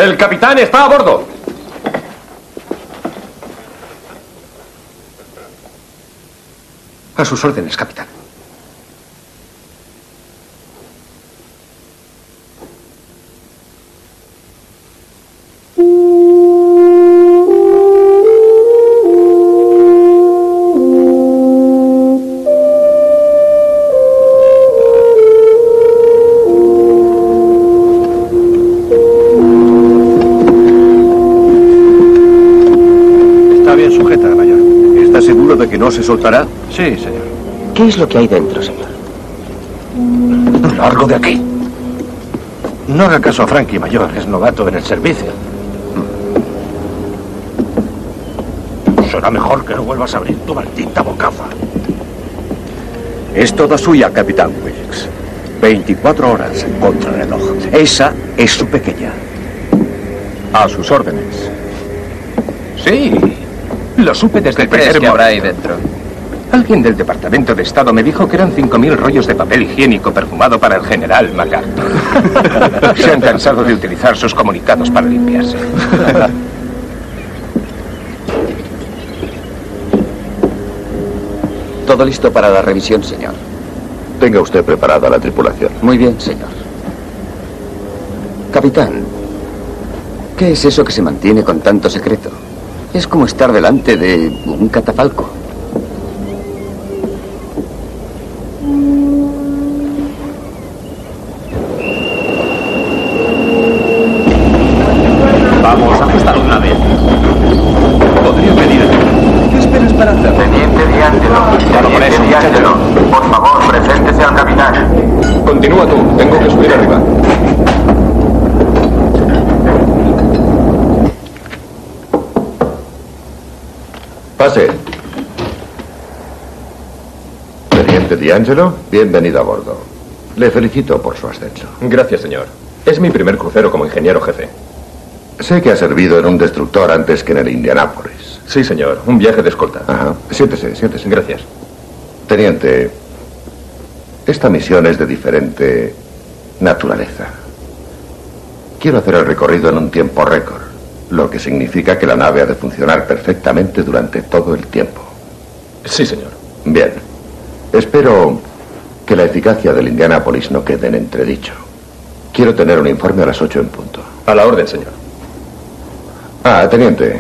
¡El capitán está a bordo! A sus órdenes, capitán. ¿No se soltará? Sí, señor. ¿Qué es lo que hay dentro, señor? Largo de aquí. No haga caso a Frankie, mayor. Es novato en el servicio. Será mejor que no vuelvas a abrir tu maldita bocaza. Es toda suya, capitán Wilkes. 24 horas contra el reloj. Esa es su pequeña. A sus órdenes. Sí. Lo supe desde el primer momento. ¿Qué habrá ahí dentro? Alguien del Departamento de Estado me dijo que eran 5.000 rollos de papel higiénico perfumado para el general MacArthur. Se han cansado de utilizar sus comunicados para limpiarse. Todo listo para la revisión, señor. Tenga usted preparada la tripulación. Muy bien, señor. Capitán, ¿qué es eso que se mantiene con tanto secreto? Es como estar delante de un catafalco. Vamos a ajustar una vez. Podría pedir ayuda. ¿Qué esperas para hacerlo? Teniente D'Angelo, por favor, preséntese al capitán. Continúa tú. Tengo que subir arriba. Pase. Teniente D'Angelo, bienvenido a bordo. Le felicito por su ascenso. Gracias, señor. Es mi primer crucero como ingeniero jefe. Sé que ha servido en un destructor antes que en el Indianápolis. Sí, señor. Un viaje de escolta. Ajá. Siéntese, siéntese. Gracias. Teniente, esta misión es de diferente naturaleza. Quiero hacer el recorrido en un tiempo récord, lo que significa que la nave ha de funcionar perfectamente durante todo el tiempo. Sí, señor. Bien. Espero que la eficacia del Indianápolis no quede en entredicho. Quiero tener un informe a las 8 en punto. A la orden, señor. Teniente.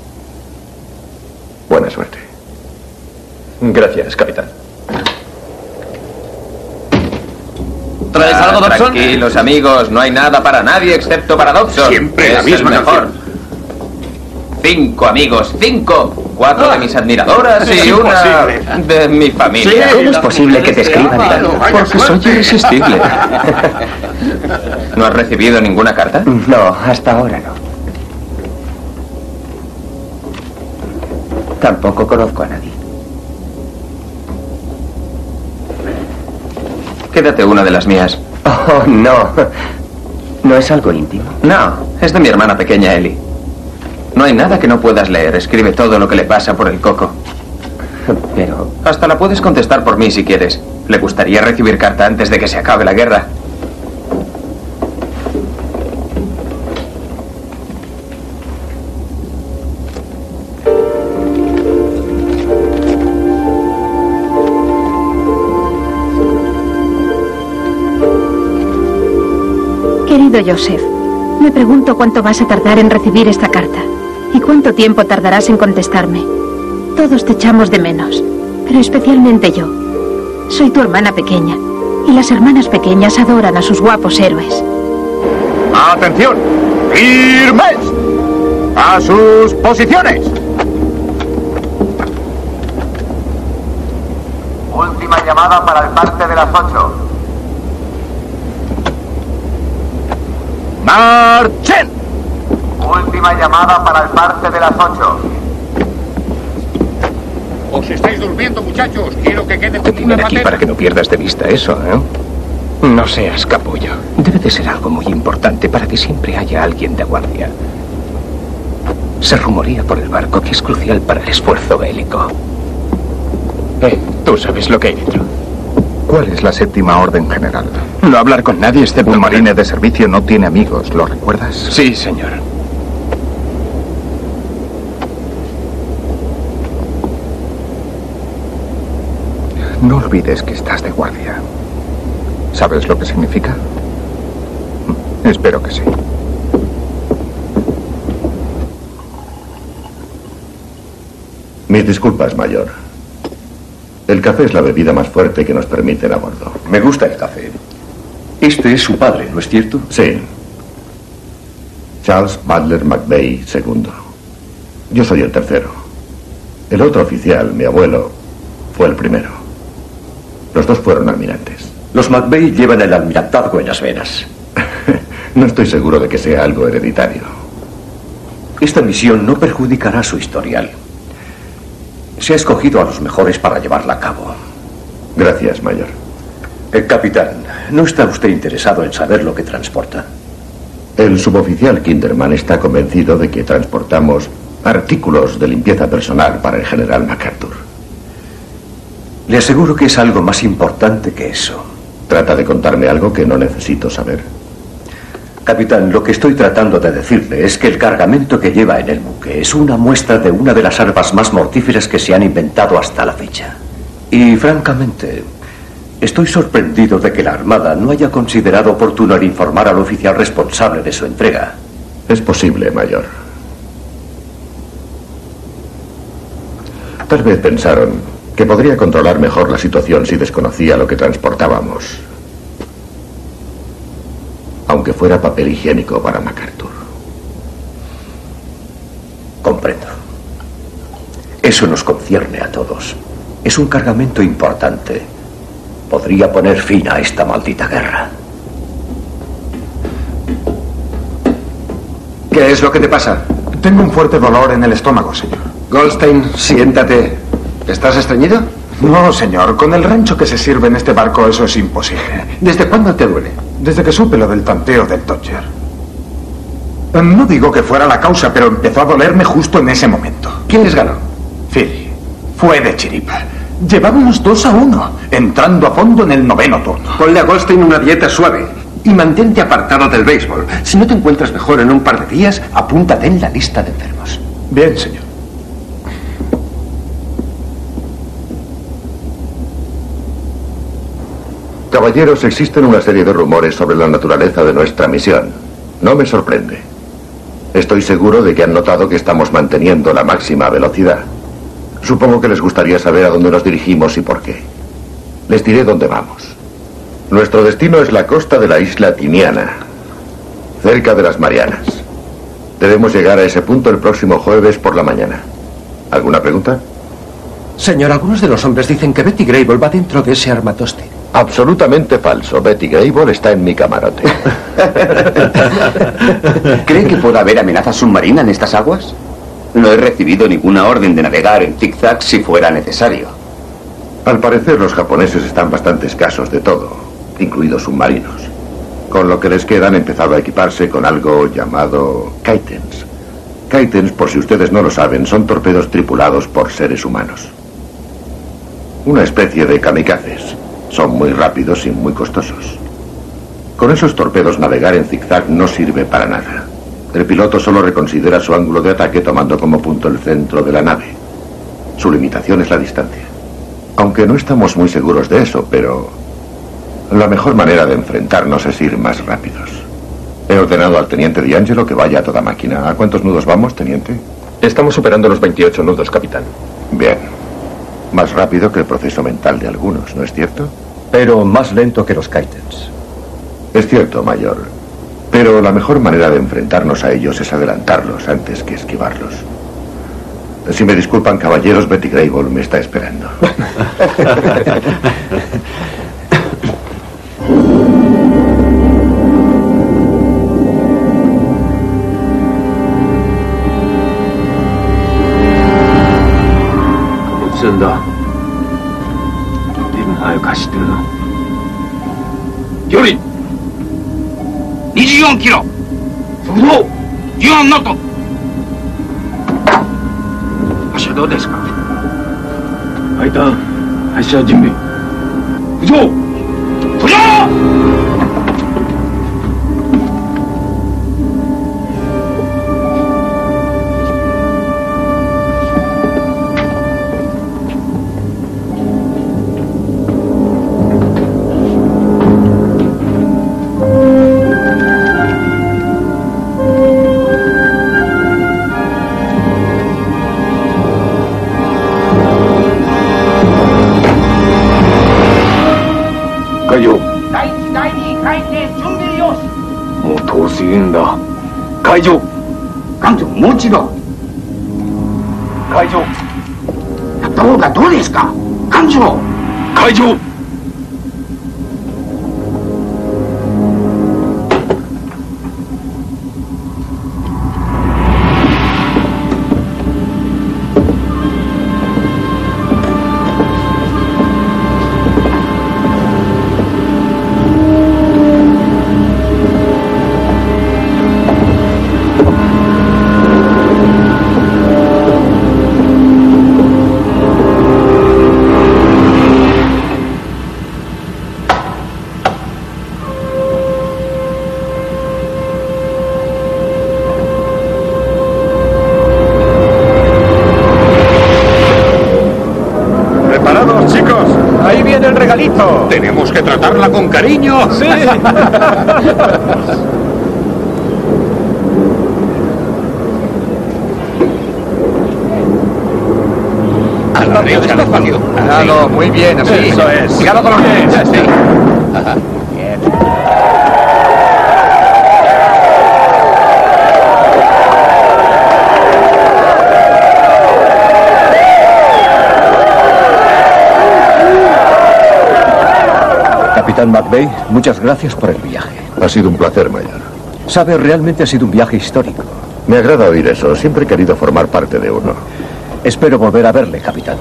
Buena suerte. Gracias, capitán. ¿Traes algo, Dobson? Tranquilos, amigos. No hay nada para nadie excepto para Dobson. Siempre la Es misma el mejor. canción. 5 amigos, 5. 4 de mis admiradoras es y una imposible. de mi familia. ¿Cómo es posible que te escriban tanto? Porque soy irresistible. ¿No has recibido ninguna carta? No, hasta ahora no. Tampoco conozco a nadie. Quédate una de las mías. Oh, no. ¿No es algo íntimo? No, es de mi hermana pequeña, Ellie. No hay nada que no puedas leer. Escribe todo lo que le pasa por el coco. Pero... Hasta la puedes contestar por mí si quieres. ¿Le gustaría recibir carta antes de que se acabe la guerra? Querido Joseph, me pregunto cuánto vas a tardar en recibir esta carta y cuánto tiempo tardarás en contestarme. Todos te echamos de menos, pero especialmente yo. Soy tu hermana pequeña y las hermanas pequeñas adoran a sus guapos héroes. ¡Atención! ¡Firmes! ¡A sus posiciones! Última llamada para el parte de las 8. ¡Marchen! Última llamada para el parte de las 8. ¿Os estáis durmiendo, muchachos? Quiero que quede Te tienen aquí para que no pierdas de vista eso, ¿eh? No seas capullo. Debe de ser algo muy importante para que siempre haya alguien de guardia. Se rumorea por el barco que es crucial para el esfuerzo bélico. Tú sabes lo que hay dentro. ¿Cuál es la séptima orden general? No hablar con nadie excepto... Un marine de servicio no tiene amigos, ¿lo recuerdas? Sí, señor. No olvides que estás de guardia. ¿Sabes lo que significa? Espero que sí. Mis disculpas, mayor. El café es la bebida más fuerte que nos permiten a bordo. Me gusta el café. Este es su padre, ¿no es cierto? Sí. Charles Butler McVeigh II. Yo soy el tercero. El otro oficial, mi abuelo, fue el primero. Los dos fueron almirantes. Los McVeigh llevan el almirantazgo en las venas. No estoy seguro de que sea algo hereditario. Esta misión no perjudicará su historial. Se ha escogido a los mejores para llevarla a cabo. Gracias, mayor. Capitán, ¿no está usted interesado en saber lo que transporta? El suboficial Kinderman está convencido de que transportamos artículos de limpieza personal para el general MacArthur. Le aseguro que es algo más importante que eso. ¿Trata de contarme algo que no necesito saber? Capitán, lo que estoy tratando de decirle es que el cargamento que lleva en el buque es una muestra de una de las armas más mortíferas que se han inventado hasta la fecha. Y, francamente, estoy sorprendido de que la Armada no haya considerado oportuno el informar al oficial responsable de su entrega. Es posible, mayor. Tal vez pensaron que podría controlar mejor la situación si desconocía lo que transportábamos. Aunque fuera papel higiénico para MacArthur. Comprendo. Eso nos concierne a todos. Es un cargamento importante. Podría poner fin a esta maldita guerra. ¿Qué es lo que te pasa? Tengo un fuerte dolor en el estómago, señor. Goldstein, siéntate. ¿Estás estreñido? No, señor. Con el rancho que se sirve en este barco eso es imposible. ¿Desde cuándo te duele? Desde que supe lo del tanteo del Dodger. No digo que fuera la causa, pero empezó a dolerme justo en ese momento. ¿Quién les ganó? Philly. Fue de chiripa. Llevábamos 2-1, entrando a fondo en el 9º turno. Ponle a Goldstein una dieta suave y mantente apartado del béisbol. Si no te encuentras mejor en un par de días, apúntate en la lista de enfermos. Bien, señor. Caballeros, existen una serie de rumores sobre la naturaleza de nuestra misión. No me sorprende. Estoy seguro de que han notado que estamos manteniendo la máxima velocidad. Supongo que les gustaría saber a dónde nos dirigimos y por qué. Les diré dónde vamos. Nuestro destino es la costa de la isla Tiniana, cerca de las Marianas. Debemos llegar a ese punto el próximo jueves por la mañana. ¿Alguna pregunta? Señor, algunos de los hombres dicen que Betty Grable va dentro de ese armatoste. Absolutamente falso. Betty Grable está en mi camarote. ¿Cree que pueda haber amenaza submarina en estas aguas? No he recibido ninguna orden de navegar en zigzag si fuera necesario. Al parecer los japoneses están bastante escasos de todo, incluidos submarinos. Con lo que les queda han empezado a equiparse con algo llamado kaitens. Kaitens, por si ustedes no lo saben, son torpedos tripulados por seres humanos. Una especie de kamikazes. Son muy rápidos y muy costosos. Con esos torpedos navegar en zigzag no sirve para nada. El piloto solo reconsidera su ángulo de ataque tomando como punto el centro de la nave. Su limitación es la distancia. Aunque no estamos muy seguros de eso, pero la mejor manera de enfrentarnos es ir más rápidos. He ordenado al teniente D'Angelo que vaya a toda máquina. ¿A cuántos nudos vamos, teniente? Estamos superando los 28 nudos, capitán. Bien. Más rápido que el proceso mental de algunos, ¿no es cierto? Pero más lento que los kaitens. Es cierto, mayor. Pero la mejor manera de enfrentarnos a ellos es adelantarlos antes que esquivarlos. Si me disculpan, caballeros, Betty Grable me está esperando. Yuri 24キロ速報14ノット発射どうですか？配達発射準備浮上海上。第一、第二回転準備よし。もう遠すぎるんだ。海上。艦長、もちろん。海上。やった方がどうですか、艦長。海上。 Tenemos que tratarla con cariño. Sí. A la derecha, despacio. Cuidado, muy bien, así. Eso es. Cuidado con los pies. Sí. Bien. Capitán McVeigh, muchas gracias por el viaje. Ha sido un placer, mayor. Sabe, realmente ha sido un viaje histórico. Me agrada oír eso. Siempre he querido formar parte de uno. Espero volver a verle, capitán.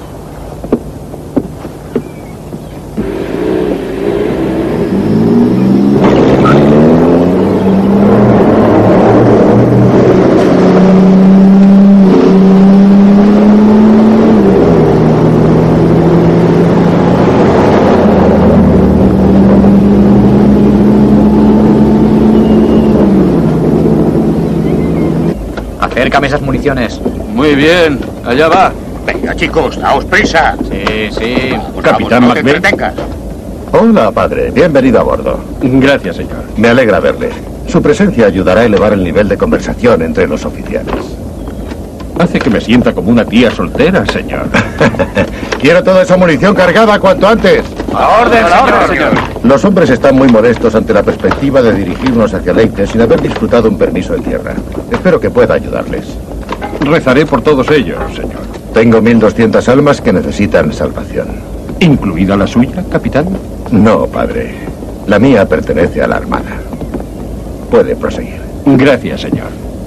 Acércame esas municiones. Muy bien, allá va. Venga, chicos, daos prisa. Sí, sí. Capitán Vamos, no te McVeigh. entretengas. Hola, padre. Bienvenido a bordo. Gracias, señor. Me alegra verle. Su presencia ayudará a elevar el nivel de conversación entre los oficiales. Hace que me sienta como una tía soltera, señor. Quiero toda esa munición cargada cuanto antes. A orden, señor. Los hombres están muy molestos ante la perspectiva de dirigirnos hacia Leyte sin haber disfrutado un permiso en tierra. Espero que pueda ayudarles. Rezaré por todos ellos, señor. Tengo 1200 almas que necesitan salvación. ¿Incluida la suya, capitán? No, padre. La mía pertenece a la Armada. Puede proseguir. Gracias, señor.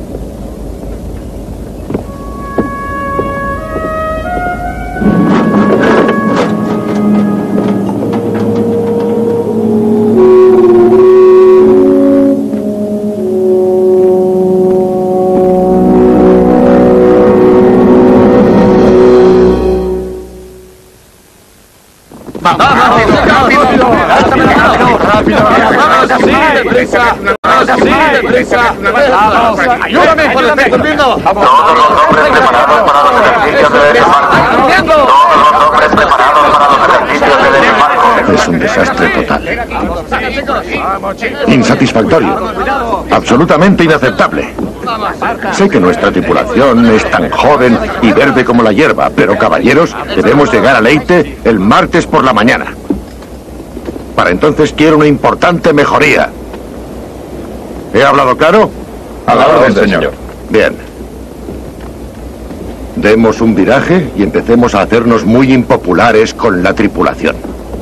¡Ayúdame! Todos los hombres preparados para los ejercicios de desembarco. Todos los hombres preparados para los ejercicios de desembarco. Es un desastre total. Insatisfactorio. Absolutamente inaceptable. Sé que nuestra tripulación es tan joven y verde como la hierba, pero caballeros, debemos llegar a Leyte el martes por la mañana. Para entonces quiero una importante mejoría. ¿He hablado claro? A la orden, señor. Bien. Demos un viraje y empecemos a hacernos muy impopulares con la tripulación.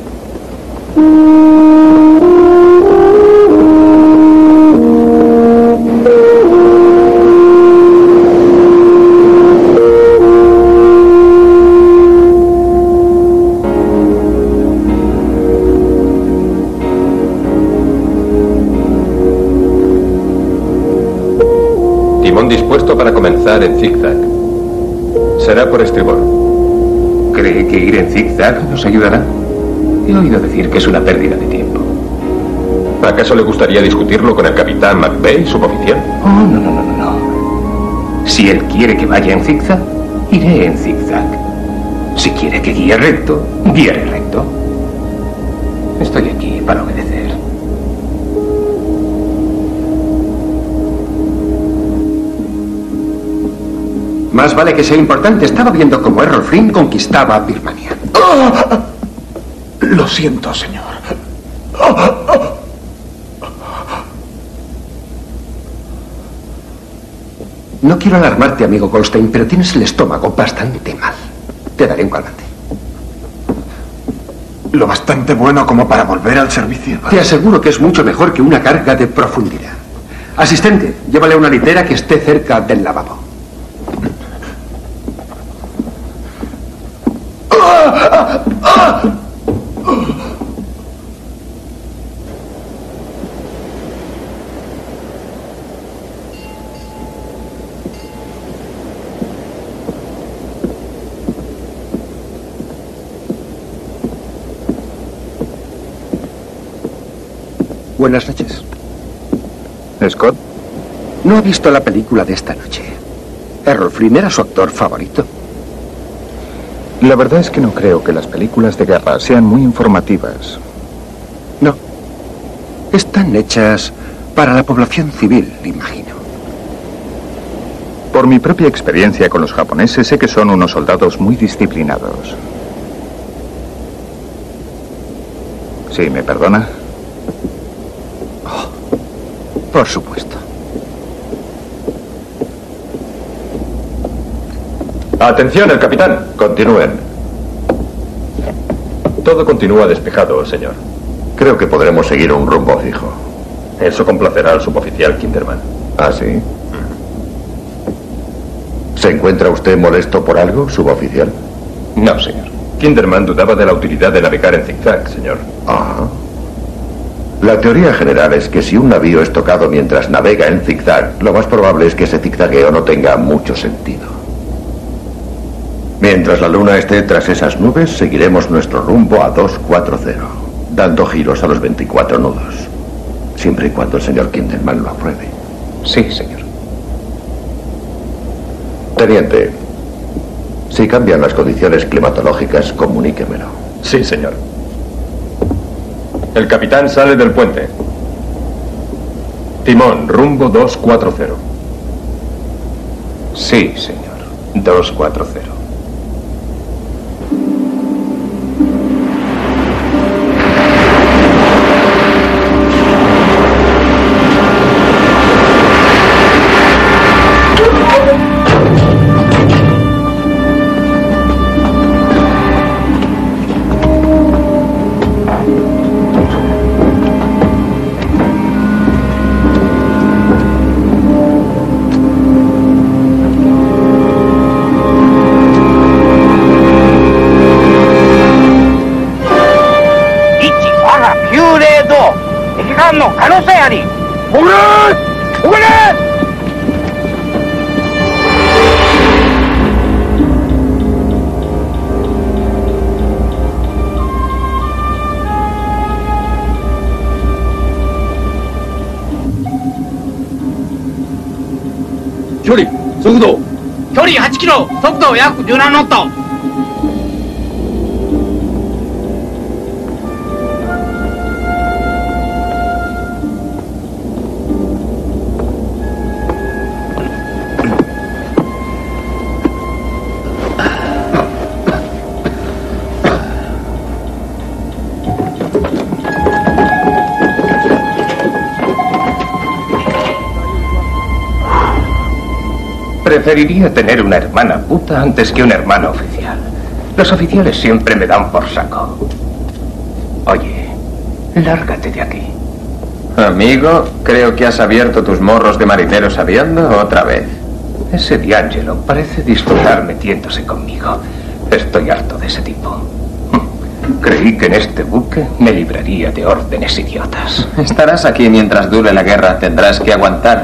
Timón dispuesto para comenzar en zigzag. Será por estribor. ¿Cree que ir en zigzag nos ayudará? He oído decir que es una pérdida de tiempo. ¿Acaso le gustaría discutirlo con el capitán McVeigh, suboficial? Oh, no. Si él quiere que vaya en zigzag, iré en zigzag. Si quiere que guíe recto, guiaré recto. Estoy aquí para obedecer. Más vale que sea importante. Estaba viendo cómo Errol Flynn conquistaba Birmania. Lo siento, señor. No quiero alarmarte, amigo Goldstein, pero tienes el estómago bastante mal. Te daré un calmante. Lo bastante bueno como para volver al servicio. Te aseguro que es mucho mejor que una carga de profundidad. Asistente, llévale una litera que esté cerca del lavabo. Buenas noches. ¿Scott? No ha visto la película de esta noche. Errol Flynn era su actor favorito. La verdad es que no creo que las películas de guerra sean muy informativas. No. Están hechas para la población civil, imagino. Por mi propia experiencia con los japoneses, sé que son unos soldados muy disciplinados. ¿Sí, me perdona? Por supuesto. Atención, el capitán. Continúen. Todo continúa despejado, señor. Creo que podremos seguir un rumbo fijo. Eso complacerá al suboficial Kinderman. ¿Ah, sí? ¿Se encuentra usted molesto por algo, suboficial? No, señor. Kinderman dudaba de la utilidad de navegar en zigzag, señor. Ah. La teoría general es que si un navío es tocado mientras navega en zigzag, lo más probable es que ese zigzagueo no tenga mucho sentido. Mientras la luna esté tras esas nubes, seguiremos nuestro rumbo a 240, dando giros a los 24 nudos. Siempre y cuando el señor Kinderman lo apruebe. Sí, señor. Teniente, si cambian las condiciones climatológicas, comuníquemelo. Sí, señor. El capitán sale del puente. Timón, rumbo 240. Sí, señor. 240. 距離8キロ、速度約17ノット。 Preferiría tener una hermana puta antes que un hermano oficial. Los oficiales siempre me dan por saco. Oye, lárgate de aquí. Amigo, creo que has abierto tus morros de marinero sabiendo otra vez. Ese D'Angelo parece disfrutar metiéndose conmigo. Estoy harto de ese tipo. Creí que en este buque me libraría de órdenes idiotas. Estarás aquí mientras dure la guerra. Tendrás que aguantar.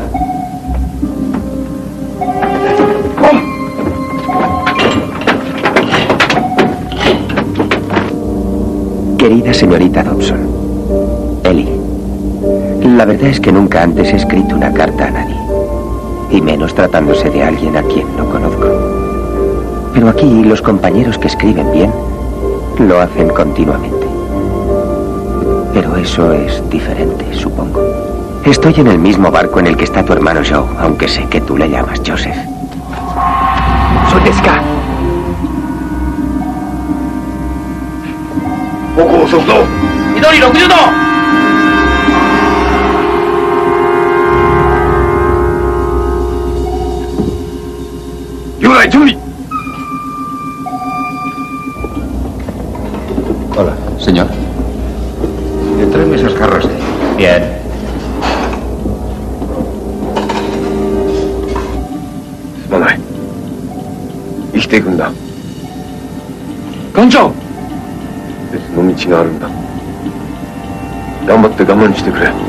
Querida señorita Dobson, Ellie, la verdad es que nunca antes he escrito una carta a nadie, y menos tratándose de alguien a quien no conozco. Pero aquí los compañeros que escriben bien lo hacen continuamente. Pero eso es diferente, supongo. Estoy en el mismo barco en el que está tu hermano Joe, aunque sé que tú le llamas Joseph. Soy Ska. 方向速度緑60度 Hola. Señor. Tráeme esas jarras de ahí. Bien. Manai. 生きていくんだ。艦長。別の道があるんだ。頑張って我慢してくれ。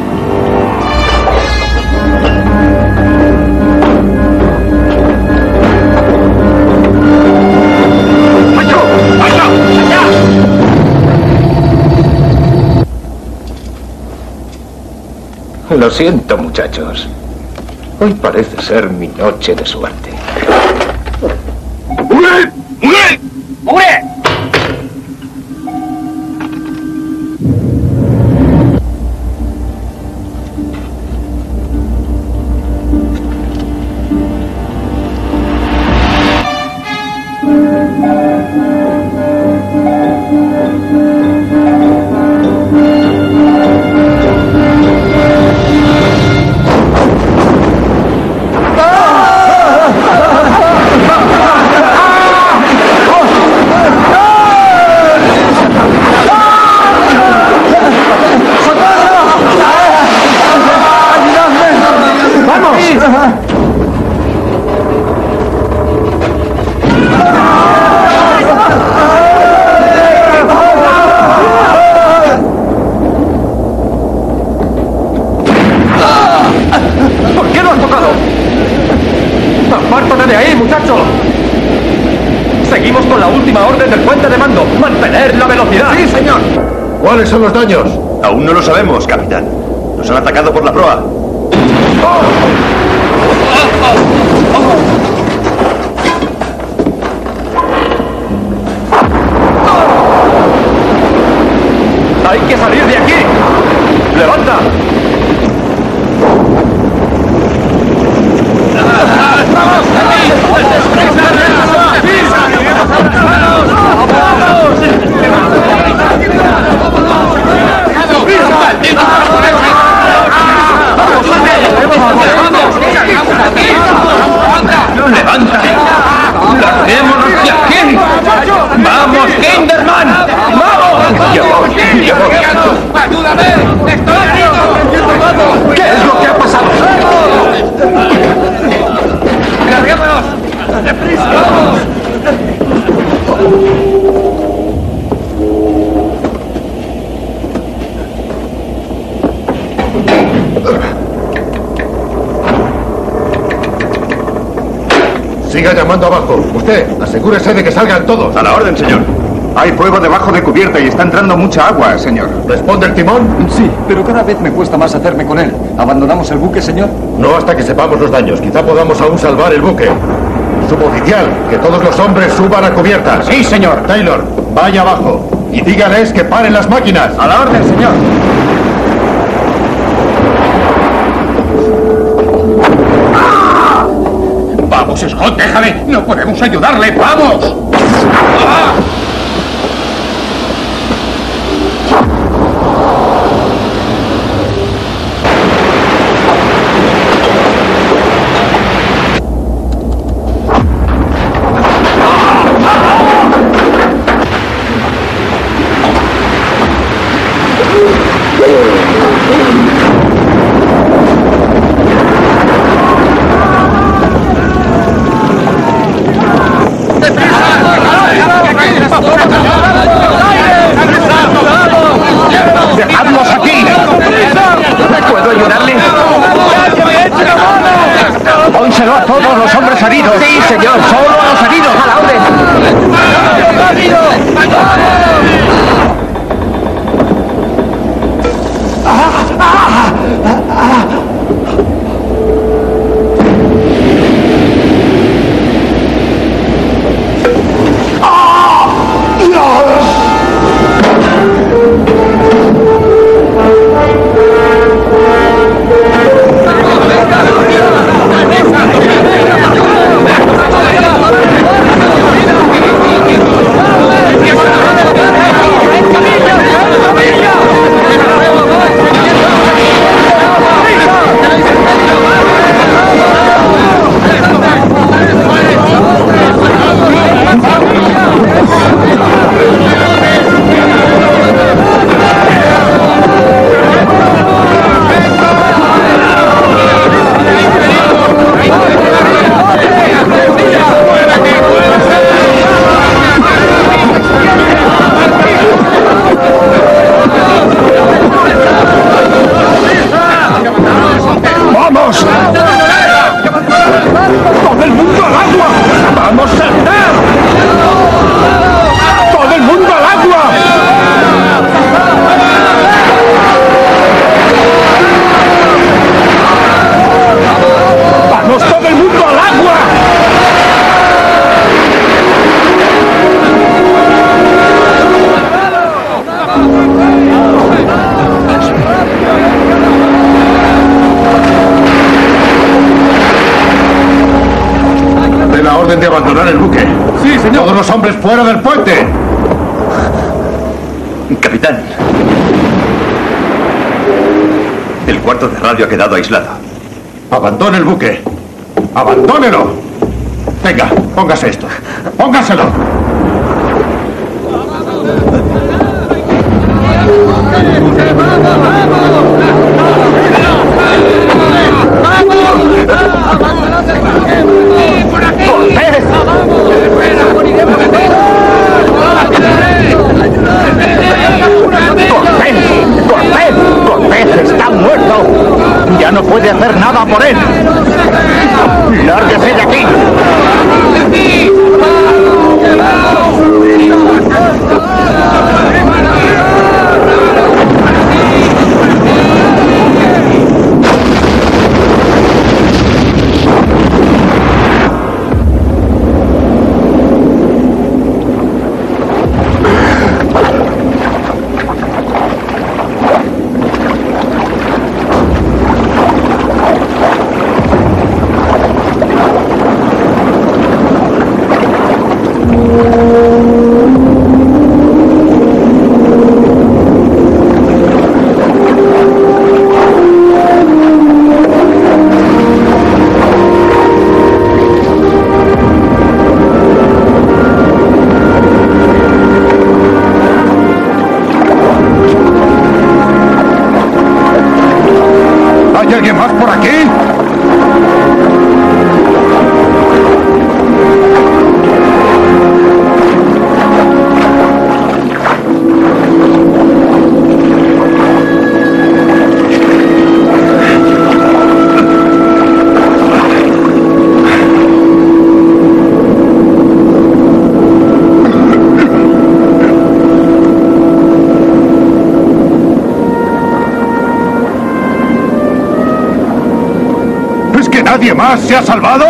Lo siento, muchachos. Hoy parece ser mi noche de suerte. ¡Mure! ¡Mure! ¡Mure! ¡Apártate de ahí, muchacho! Seguimos con la última orden del puente de mando. ¡Mantener la velocidad! ¡Sí, señor! ¿Cuáles son los daños? Aún no lo sabemos, capitán. Nos han atacado por la proa. ¡Hay que salir de aquí! ¡Levanta! ¡Levanta! ¡Larguémonos de aquí! ¡Vamos, Kinderman! ¡Vamos! ¡Ya voy! ¡Ayúdame! ¡Estoy herido! ¿Qué es lo que ha pasado? ¡Larguémonos! ¡Deprisa! ¡Vamos! Siga llamando abajo. Usted, asegúrese de que salgan todos. A la orden, señor. Hay fuego debajo de cubierta y está entrando mucha agua, señor. ¿Responde el timón? Sí, pero cada vez me cuesta más hacerme con él. ¿Abandonamos el buque, señor? No hasta que sepamos los daños. Quizá podamos aún salvar el buque. Suboficial, que todos los hombres suban a cubierta. Sí, señor. Taylor, vaya abajo y dígales que paren las máquinas. A la orden, señor. ¡Vamos, Scott, déjale! ¡No podemos ayudarle! ¡Vamos! ¡Ah! ¡Dejadlos aquí! ¿Puedo ayudarle? ¡Pónselo a todos los hombres heridos! ¡Sí, señor! ¡Solo a los heridos! ¡A la orden! ¡Rápido! hombres fuera del puente! Capitán. El cuarto de radio ha quedado aislado. Abandone el buque. ¡Abandónelo! Venga, póngase esto. ¡Póngaselo! ¡Cortés está muerto! ¡Ya no puede hacer nada por él! ¡Lárguese de aquí! ¿Hay alguien más por aquí? ¿Nadie más se ha salvado?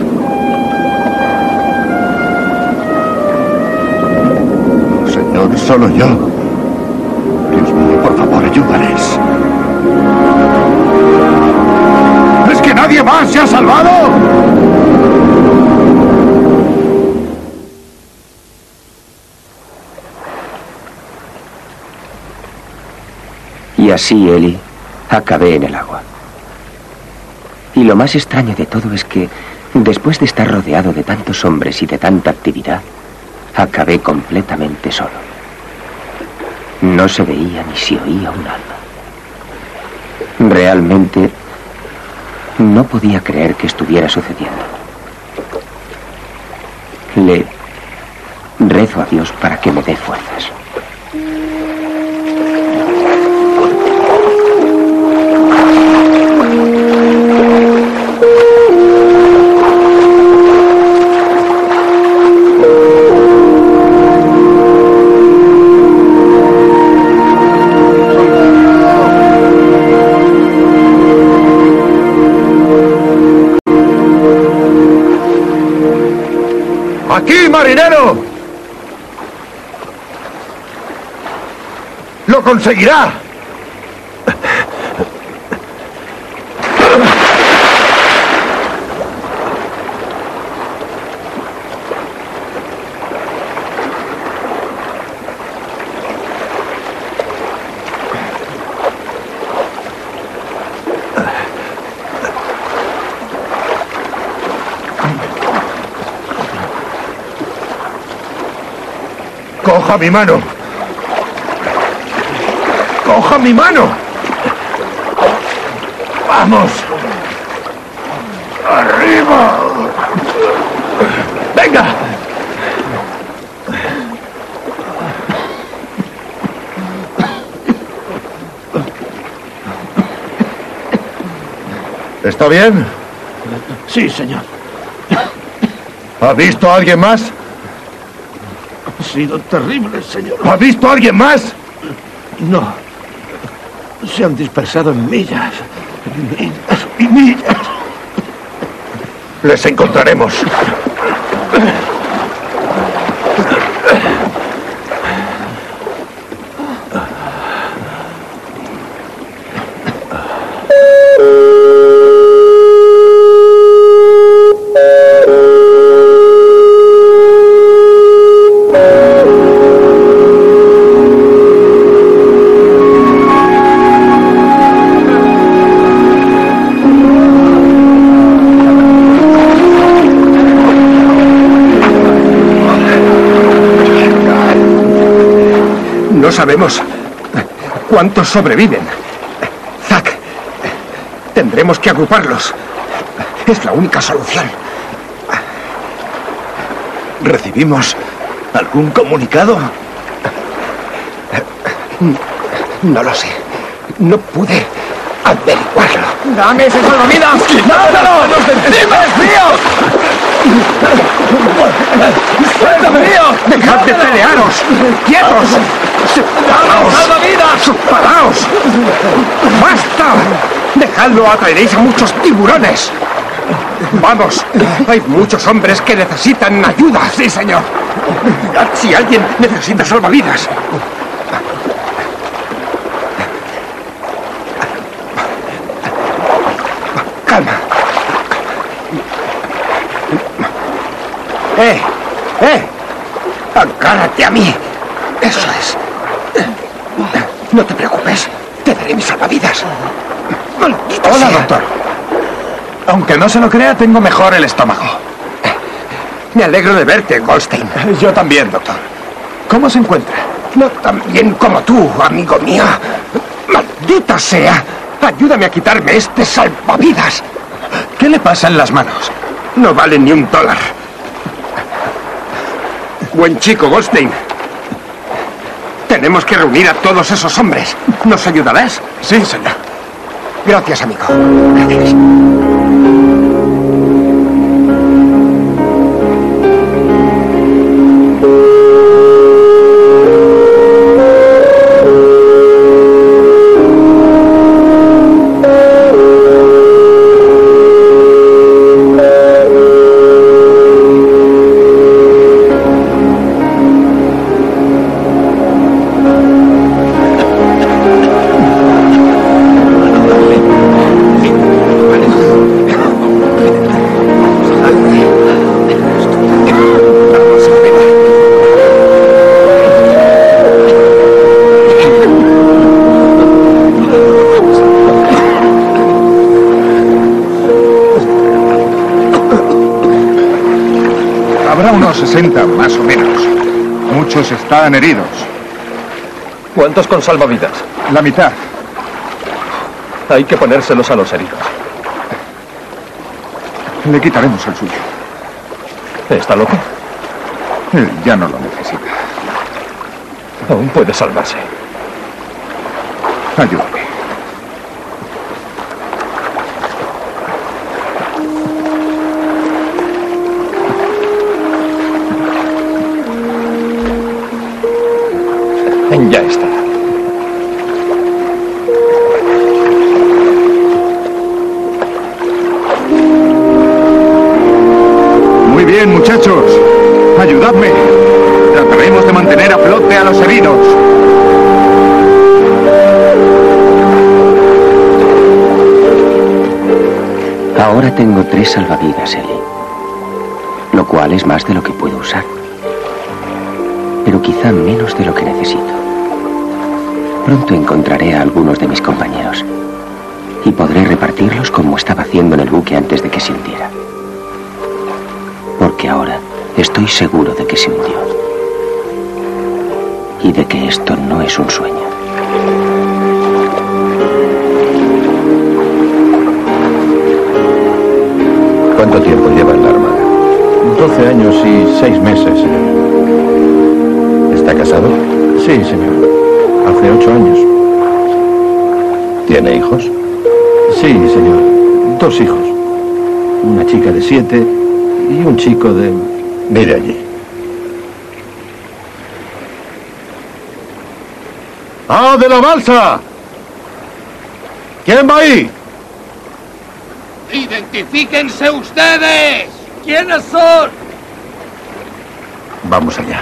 Señor, solo yo. Dios mío, por favor, ayúdales. ¿Es que nadie más se ha salvado? Y así, Ellie, acabé en el agua. Y lo más extraño de todo es que, después de estar rodeado de tantos hombres y de tanta actividad, acabé completamente solo. No se veía ni se oía un alma. Realmente, no podía creer que estuviera sucediendo. Le rezo a Dios para que me dé fuerzas. ¡Aquí, marinero! ¡Lo conseguirá! ¡Coja mi mano! ¡Coja mi mano! ¡Vamos! ¡Arriba! ¡Venga! ¿Está bien? Sí, señor. ¿Ha visto a alguien más? Ha sido terrible, señor. ¿Ha visto a alguien más? No. Se han dispersado en millas. Millas y millas. Les encontraremos. sabemos cuántos sobreviven. Zack, tendremos que agruparlos. Es la única solución. ¿Recibimos algún comunicado? No lo sé. No pude averiguarlo. ¡Dame ese salvavidas! ¡Dátelo! ¡Encima es mío! ¡Suéltame, mío! ¡Dejad de pelearos! ¡Quietos! ¡Dame salvavidas! ¡Paraos! ¡Basta! ¡Dejadlo! Atraeréis a muchos tiburones. ¡Vamos! Hay muchos hombres que necesitan ayuda. Sí, señor. Si alguien necesita salvavidas. Calma. Agárrate a mí. Eso es. No te preocupes. Te daré mis salvavidas. ¡Maldita Hola, sea! doctor. Aunque no se lo crea, tengo mejor el estómago. Me alegro de verte, Goldstein. Yo también, doctor. ¿Cómo se encuentra? No tan bien como tú, amigo mío. ¡Maldita sea! Ayúdame a quitarme este salvavidas. ¿Qué le pasa en las manos? No vale ni $1. Buen chico, Goldstein. Tenemos que reunir a todos esos hombres. ¿Nos ayudarás? Sí, señor. Gracias, amigo. Gracias. Habrá unos 60, más o menos. Muchos están heridos. ¿Cuántos con salvavidas? La mitad. Hay que ponérselos a los heridos. Le quitaremos el suyo. ¿Está loco? Él ya no lo necesita. Aún puede salvarse. Ayúdame. Ya está. Muy bien, muchachos. Ayudadme. Trataremos de mantener a flote a los heridos. Ahora tengo 3 salvavidas, Ellie. Lo cual es más de lo que puedo usar. Pero quizá menos de lo que necesito. Pronto encontraré a algunos de mis compañeros. Y podré repartirlos como estaba haciendo en el buque antes de que se hundiera. Porque ahora estoy seguro de que se hundió. Y de que esto no es un sueño. ¿Cuánto tiempo lleva en la Armada? 12 años y 6 meses, señor. ¿Está casado? Sí, señor. Hace 8 años. ¿Tiene hijos? Sí, señor. 2 hijos. Una chica de 7 y un chico de... Mire allí. ¡Ah, de la balsa! ¿Quién va ahí? ¡Identifíquense ustedes! ¿Quiénes son? Vamos allá.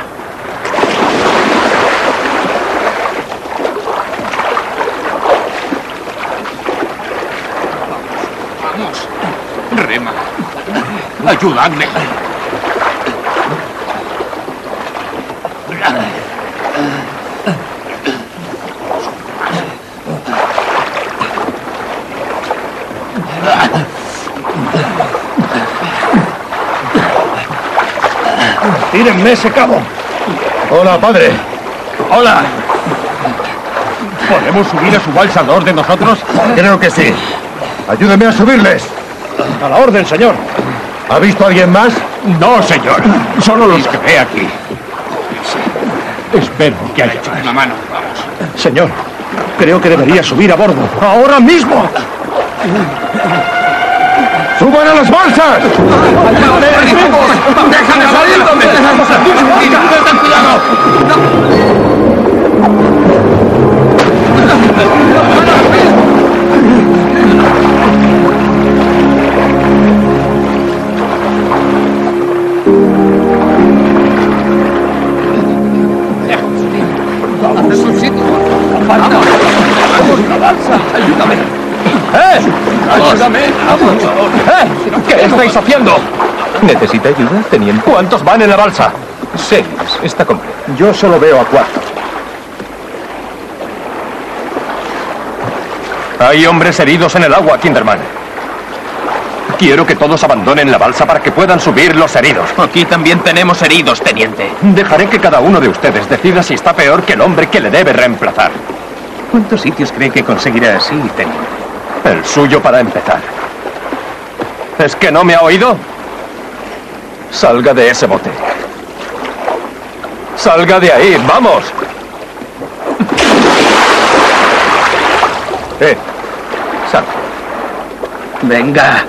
Vamos. Rema. Ayudadme. ¡Tírenme ese cabo! Hola, padre. Hola. ¿Podemos subir a su balsa dos de nosotros? Creo que sí. Ayúdeme a subirles. A la orden, señor. ¿Ha visto a alguien más? No, señor. Solo los que ve aquí. Espero que haya más. Una mano, vamos. Señor, creo que debería subir a bordo. ¡Ahora mismo! ¡Suban a las balsas! ¡Déjame salir! ¡Ten cuidado! ¡Ayúdame! ¡Ayúdame! ¿Qué estáis haciendo? ¿Necesita ayuda, teniente? ¿Cuántos van en la balsa? 6. Está completa. Yo solo veo a 4. Hay hombres heridos en el agua, Kinderman. Quiero que todos abandonen la balsa para que puedan subir los heridos. Aquí también tenemos heridos, teniente. Dejaré que cada uno de ustedes decida si está peor que el hombre que le debe reemplazar. ¿Cuántos sitios cree que conseguirá así, teniente? El suyo para empezar. ¿Es que no me ha oído? Salga de ese bote. Salga de ahí, vamos. Sal. Venga.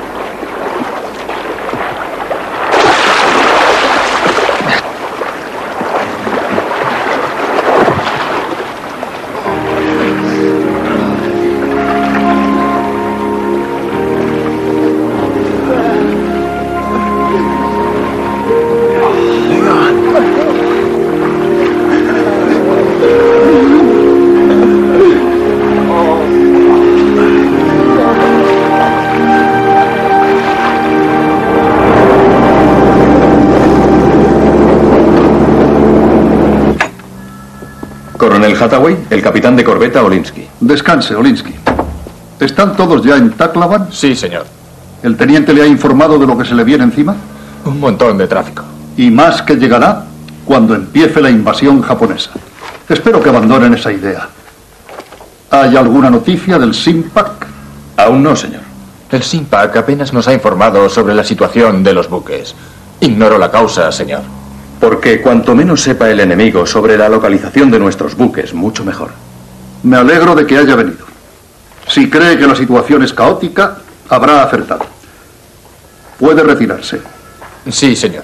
Coronel Hathaway, el capitán de corbeta Olinsky. Descanse, Olinsky. ¿Están todos ya en Taklavan? Sí, señor. ¿El teniente le ha informado de lo que se le viene encima? Un montón de tráfico. Y más que llegará cuando empiece la invasión japonesa. Espero que abandonen esa idea. ¿Hay alguna noticia del Sinpak? Aún no, señor. El Sinpak apenas nos ha informado sobre la situación de los buques. Ignoro la causa, señor. Porque cuanto menos sepa el enemigo sobre la localización de nuestros buques, mucho mejor. Me alegro de que haya venido. Si cree que la situación es caótica, habrá acertado. Puede retirarse. Sí, señor.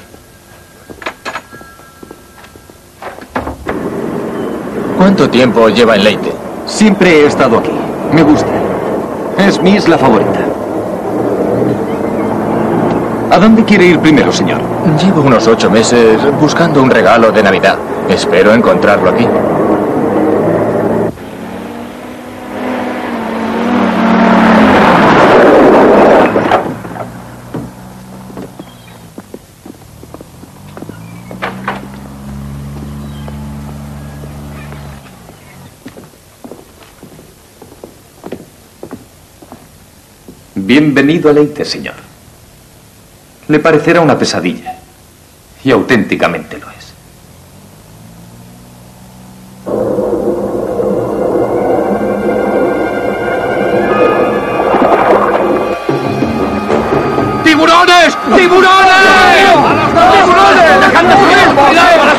¿Cuánto tiempo lleva en Leyte? Siempre he estado aquí. Me gusta. Es mi isla favorita. ¿A dónde quiere ir primero, señor? Llevo unos 8 meses buscando un regalo de Navidad. Espero encontrarlo aquí. Bienvenido a Leyte, señor. Le parecerá una pesadilla. Y auténticamente lo es. ¡Tiburones! ¡Tiburones! ¡Tiburones! ¡Dejad de subir! ¡Cuidado! ¡A las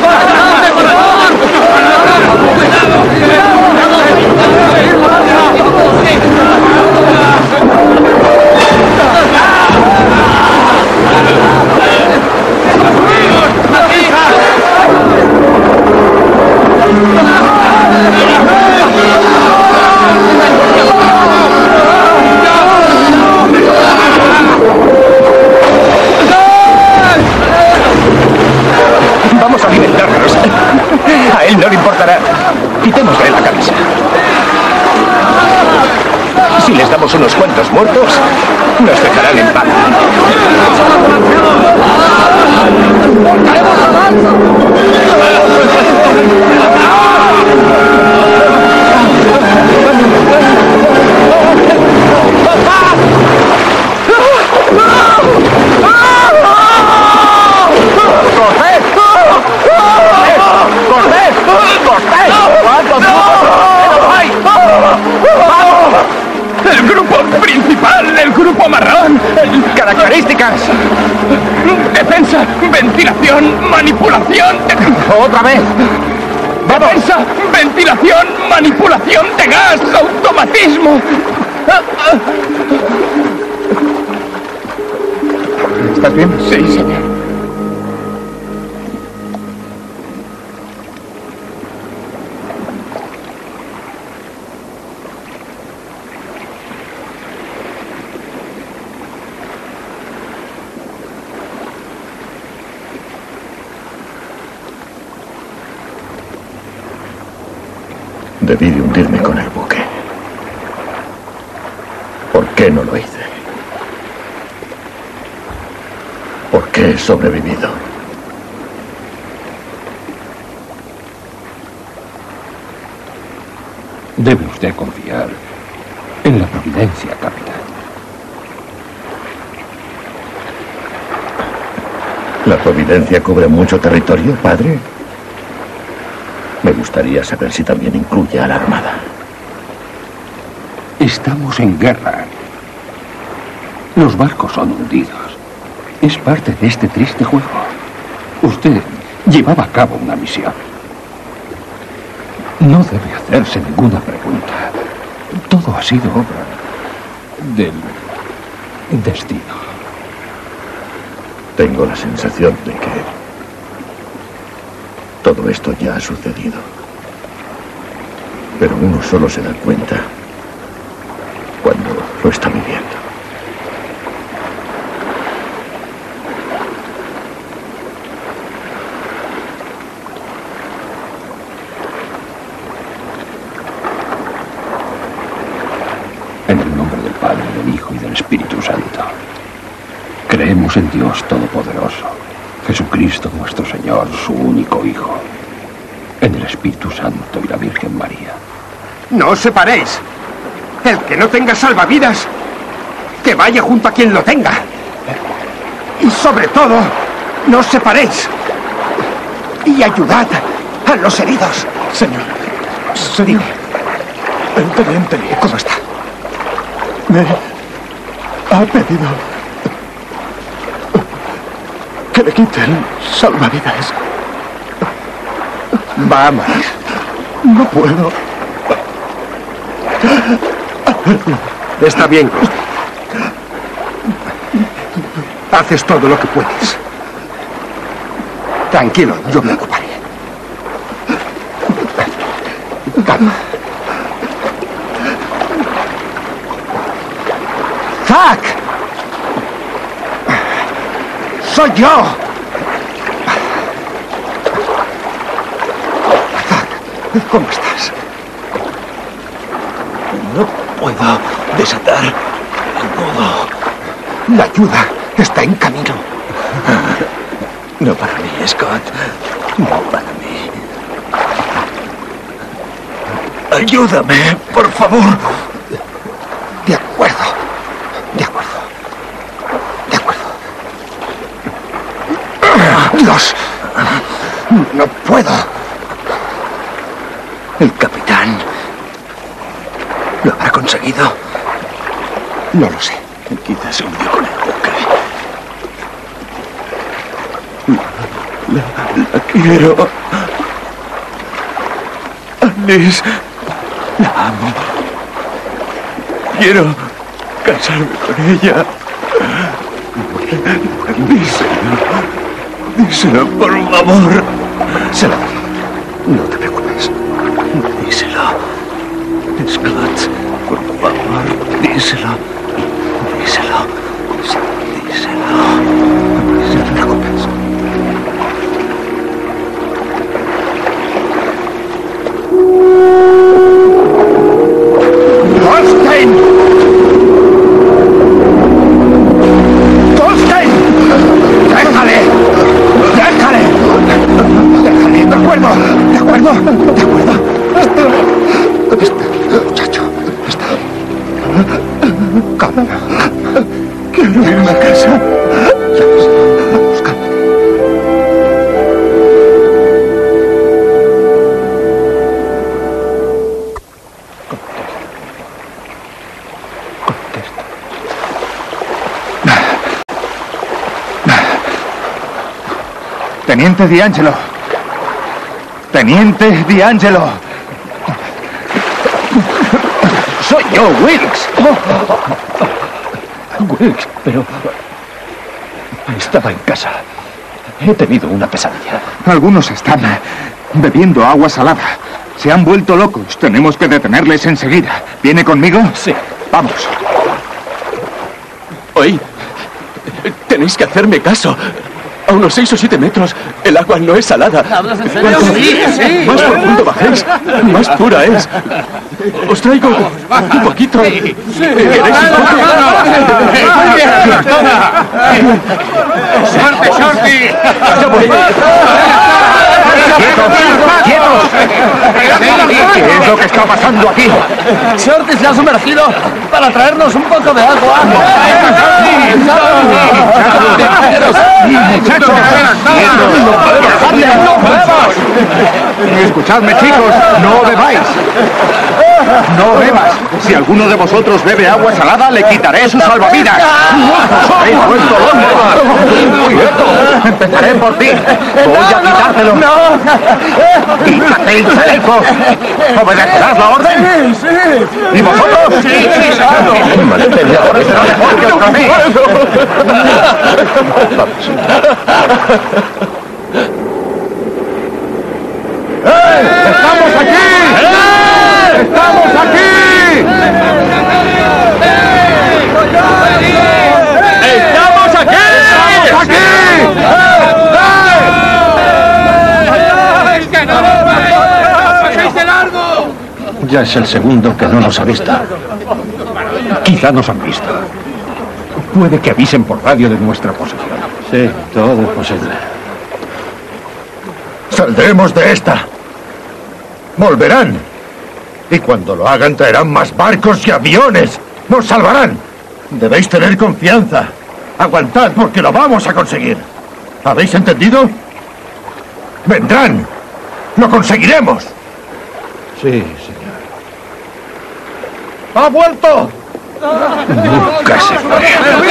vamos a alimentarnos. A él no le importará. Quitémosle la camisa. Si les damos unos cuantos muertos, nos dejarán en paz. ¡Cortés! ¡Cortés! ¡Cortés! ¡Cuántos! ¡No! características. Defensa, ventilación, manipulación. Otra vez. Defensa, ventilación, manipulación de gas, automatismo. ¿Estás bien? Sí, señor. Debí de hundirme con el buque. ¿Por qué no lo hice? ¿Por qué he sobrevivido? Debe usted confiar en la providencia, capitán. ¿La providencia cubre mucho territorio, padre? Me gustaría saber si también incluye a la Armada. Estamos en guerra. Los barcos son hundidos. Es parte de este triste juego. Usted llevaba a cabo una misión. No debe hacerse ninguna pregunta. Todo ha sido obra del destino. Tengo la sensación de que todo esto ya ha sucedido. Pero uno solo se da cuenta cuando lo está viviendo. En el nombre del Padre, del Hijo y del Espíritu Santo. Creemos en Dios Todopoderoso, Jesucristo nuestro Señor, su único Hijo, en el Espíritu Santo y la Virgen María. No os separéis. El que no tenga salvavidas, que vaya junto a quien lo tenga. Y sobre todo, no os separéis. Y ayudad a los heridos. Señor. Señor. El teniente Lee. ¿Cómo está? Me ha pedido que le quite el salvavidas. Vamos. No puedo. Está bien. Haces todo lo que puedes. Tranquilo, yo me ocuparé. Calma. ¡Zack! ¡Soy yo! Zack, ¿cómo estás? No puedo desatar el nudo. La ayuda está en camino. No para mí, Scott. No para mí. Ayúdame, por favor. De acuerdo. De acuerdo. De acuerdo. Dios. No puedo. El capitán. ¿Lo habrá conseguido? No lo sé. Quizás se hundió con el buque. La quiero. Alice. La amo. Quiero casarme con ella. Díselo. Díselo, por favor. Se lo diré. No te preocupes. Díselo. Scott, por favor, díselo. Díselo. Díselo. No te preocupes. ¡Goldstein! ¡Goldstein! ¡Déjale! ¡Déjale! ¡Déjale! ¿De acuerdo? ¿De acuerdo? ¿De acuerdo? Muchacho, está. Calma. Quiero irme a casa. Vamos, calma. Teniente D'Angelo. Teniente D'Angelo. Soy yo, Wilkes. Wilkes, pero... estaba en casa. He tenido una pesadilla. Algunos están bebiendo agua salada. Se han vuelto locos. Tenemos que detenerles enseguida. ¿Viene conmigo? Sí. Vamos. Oí. Tenéis que hacerme caso. A unos 6 o 7 metros, el agua no es salada. ¿Hablas en serio? Sí. Más profundo bajéis, más pura es. Os traigo un poquito. ¿Queréis un poco? ¡Suerte, Shorty! ¡Quietos! ¿Qué es lo que está pasando aquí? Shorty se ha sumergido para traernos un poco de agua. Escuchadme, chicos, no bebáis. No bebas. Si alguno de vosotros bebe agua salada, le quitaré sus salvavidas. ¡Os habéis vuelto locos! Empezaré por ti. Voy a quitártelo. ¡No! ¡Quítate el chaleco! ¿Obedecerás la orden? Sí. ¿Y vosotros? Sí. Mejor que otra vez. ¡Estamos aquí! ¡Estamos aquí! ¡Estamos aquí! ¡Estamos aquí! Ya es el segundo que no nos avista. Quizá nos han visto. Puede que avisen por radio de nuestra posición. Sí, todo es posible. Saldremos de esta. Volverán. Y cuando lo hagan traerán más barcos y aviones. Nos salvarán. Debéis tener confianza. Aguantad porque lo vamos a conseguir. ¿Habéis entendido? Vendrán. Lo conseguiremos. Sí, señor. ¡Ha vuelto! Nunca se fue.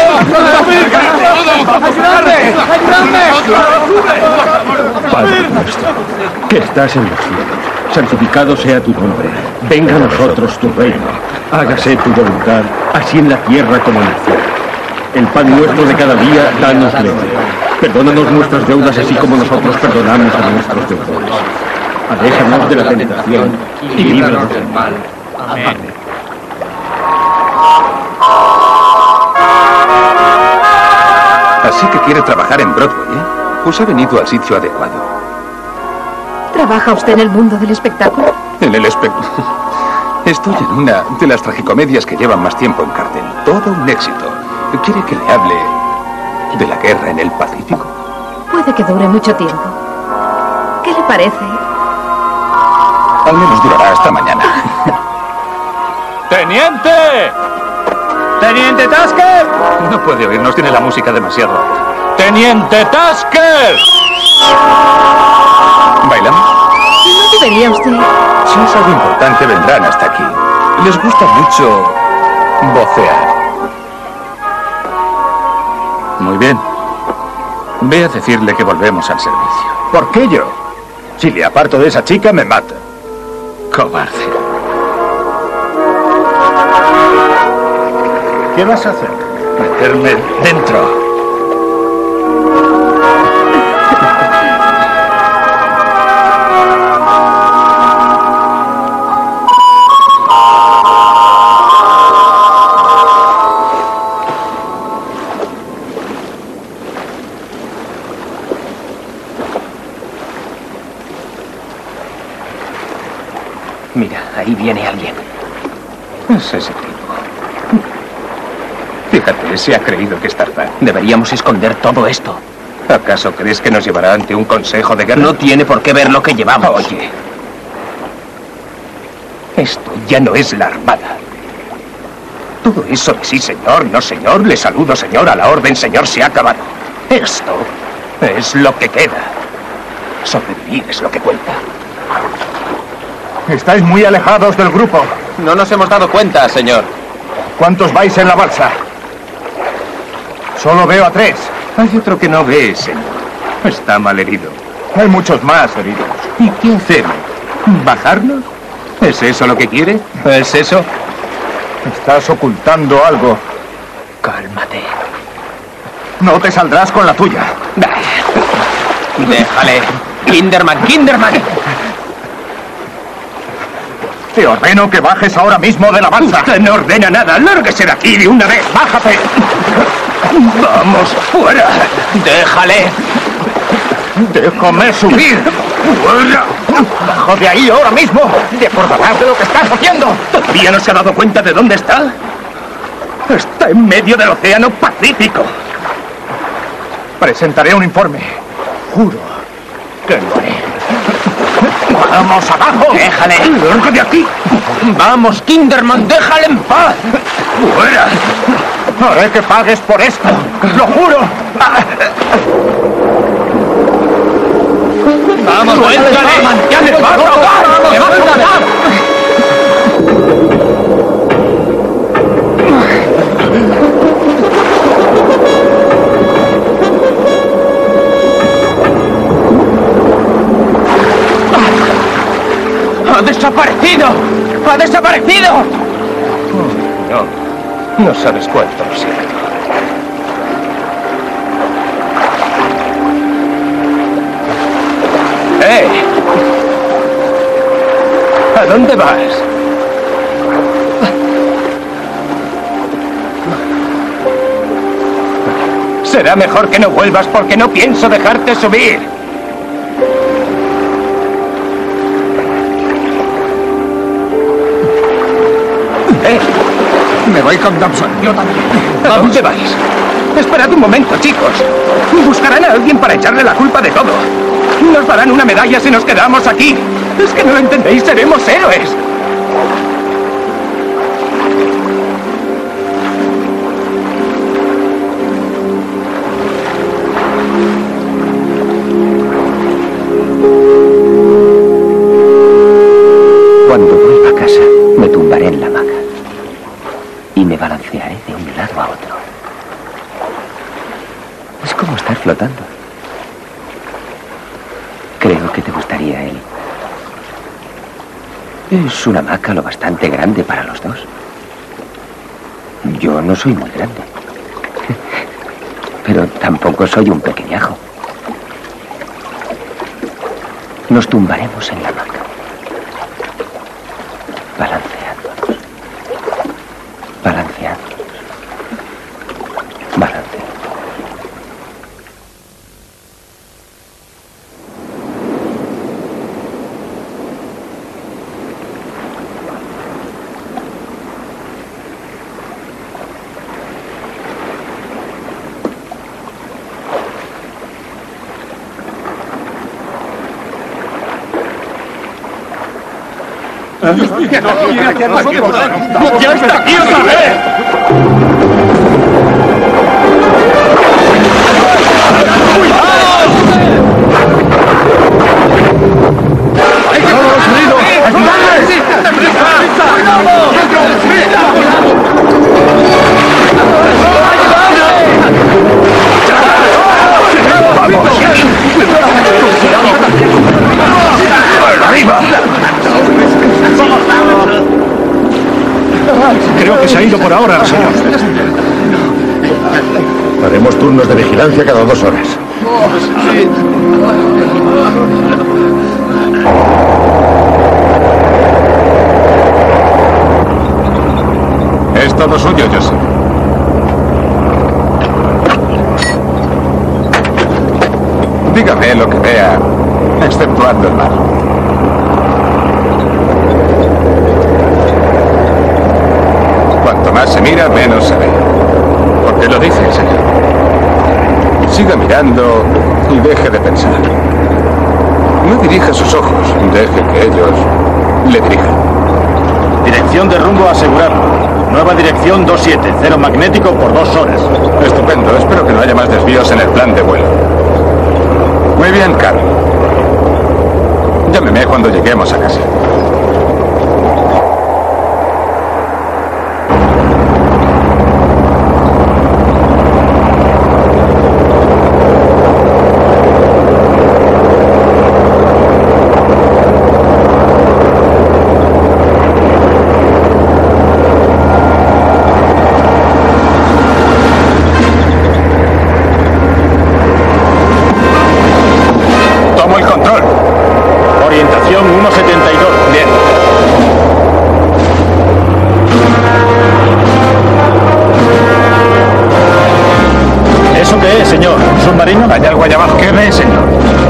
Padre nuestro, que estás en los cielos, santificado sea tu nombre. Venga a nosotros tu reino. Hágase tu voluntad, así en la tierra como en el cielo. El pan nuestro de cada día, danos hoy. Perdónanos nuestras deudas, así como nosotros perdonamos a nuestros deudores. Aléjanos de la tentación y líbranos del mal. Amén. Así que quiere trabajar en Broadway, ¿eh? Pues ha venido al sitio adecuado. ¿Trabaja usted en el mundo del espectáculo? En el espectáculo. Estoy en una de las tragicomedias que llevan más tiempo en cartel. Todo un éxito. ¿Quiere que le hable de la guerra en el Pacífico? Puede que dure mucho tiempo. ¿Qué le parece? Al menos durará hasta mañana. ¡Teniente! ¡Teniente Tasker! No puede oírnos, tiene la música demasiado alta. ¡Teniente Tasker! ¿Bailamos? ¿No debería usted? Si es algo importante, vendrán hasta aquí. Les gusta mucho vocear. Muy bien. Ve a decirle que volvemos al servicio. ¿Por qué yo? Si le aparto de esa chica, me mata. Cobarde. ¿Qué vas a hacer? Meterme dentro. Mira, ahí viene alguien. Es ese tipo. Fíjate, se ha creído que es Tarzán. Deberíamos esconder todo esto. ¿Acaso crees que nos llevará ante un consejo de guerra? No tiene por qué ver lo que llevamos. Oye, esto ya no es la Armada. Todo eso de sí, señor, no, señor, le saludo, señor, a la orden, señor, se ha acabado. Esto es lo que queda. Sobrevivir es lo que cuenta. Estáis muy alejados del grupo. No nos hemos dado cuenta, señor. ¿Cuántos vais en la balsa? Solo veo a 3. Hay otro que no ve, señor. Está mal herido. Hay muchos más heridos. ¿Y qué hacemos? ¿Bajarnos? ¿Es eso lo que quiere? ¿Es eso? Estás ocultando algo. Cálmate. No te saldrás con la tuya. Déjale. Kinderman, Kinderman. Te ordeno que bajes ahora mismo de la balsa. Usted no ordena nada. Lárguese de aquí de una vez. ¡Bájate! ¡Vamos, fuera! ¡Déjale! ¡Déjame subir! ¡Fuera! ¡Bajo de ahí ahora mismo! ¡Te acordarás de lo que estás haciendo! ¿Todavía no se ha dado cuenta de dónde está? Está en medio del océano Pacífico. Presentaré un informe. Juro que lo haré. ¡Vamos abajo! ¡Déjale! ¡Largo de aquí! ¡Vamos, Kinderman! ¡Déjale en paz! ¡Fuera! Haré que pagues por esto. ¡Lo juro! ¡Vamos, suéltale! ¡Ya le va a ahogar! ¡Le va a ahogar! ¡Ha desaparecido! ¡Ha desaparecido! No sabes cuánto lo siento. ¿A dónde vas? Será mejor que no vuelvas porque no pienso dejarte subir. Me voy con Dobson. Yo también. ¿A dónde vais? Esperad un momento, chicos. Buscarán a alguien para echarle la culpa de todo. Nos darán una medalla si nos quedamos aquí. Es que no lo entendéis, seremos héroes. Cuando vuelva a casa, me tumbaré en la hamaca y me balancearé de un lado a otro. Es como estar flotando. Creo que te gustaría, Ellie. Es una hamaca lo bastante grande para los dos. Yo no soy muy grande. Pero tampoco soy un pequeñajo. Nos tumbaremos en la hamaca, balanceándonos, balanceándonos, balanceándonos. ¡Ya está aquí otra vez! Creo que se ha ido por ahora, señor. Haremos turnos de vigilancia cada 2 horas. Es todo suyo, Joseph. Dígame lo que vea, exceptuando el mar. Cuanto más se mira, menos se ve. ¿Por qué lo dice, señor? Siga mirando y deje de pensar. No dirija sus ojos, deje que ellos le dirijan. Dirección de rumbo asegurado. Nueva dirección 27, cero magnético por 2 horas. Estupendo, espero que no haya más desvíos en el plan de vuelo. Muy bien, Carl. Llámeme cuando lleguemos a casa. submarino? ¿Hay algo allá abajo? ¿Qué ve, señor?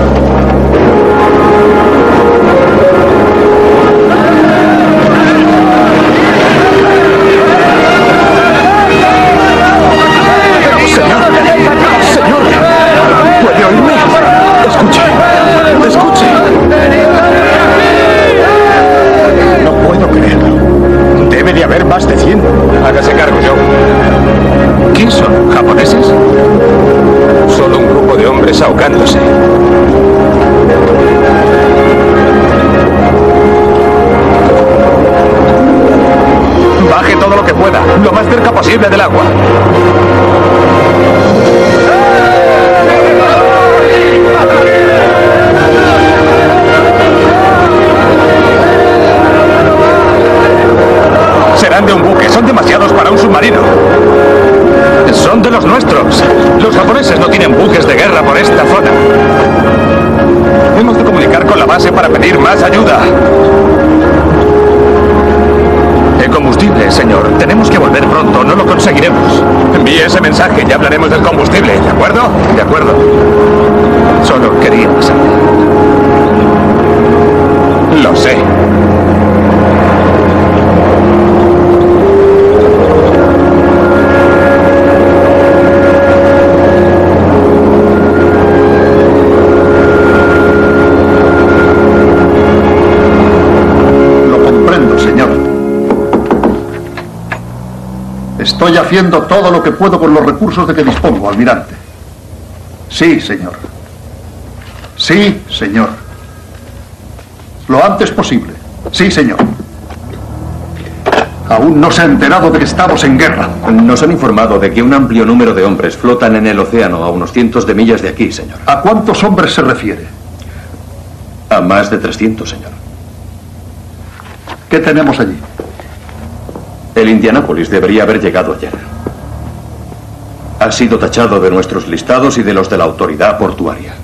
¿Puede oírme? Escuche. No puedo creerlo. Debe de haber más de 100. Hágase cargo, Joe. ¿Qué son? ¿Japoneses? Solo un grupo de hombres ahogándose. Baje todo lo que pueda, lo más cerca posible del agua. Serán de un buque, son demasiados para un submarino. Son de los nuestros. Los japoneses no tienen buques de guerra por esta zona. Hemos de comunicar con la base para pedir más ayuda. El combustible, señor. Tenemos que volver pronto, no lo conseguiremos. Envíe ese mensaje, ya hablaremos del combustible, ¿de acuerdo? De acuerdo. Solo quería pasar. Lo sé. Estoy haciendo todo lo que puedo con los recursos de que dispongo, almirante. Sí, señor. Sí, señor. Lo antes posible. Sí, señor. Aún no se ha enterado de que estamos en guerra. Nos han informado de que un amplio número de hombres flotan en el océano a unos cientos de millas de aquí, señor. ¿A cuántos hombres se refiere? A más de 300, señor. ¿Qué tenemos allí? El Indianapolis debería haber llegado ayer. Ha sido tachado de nuestros listados y de los de la autoridad portuaria.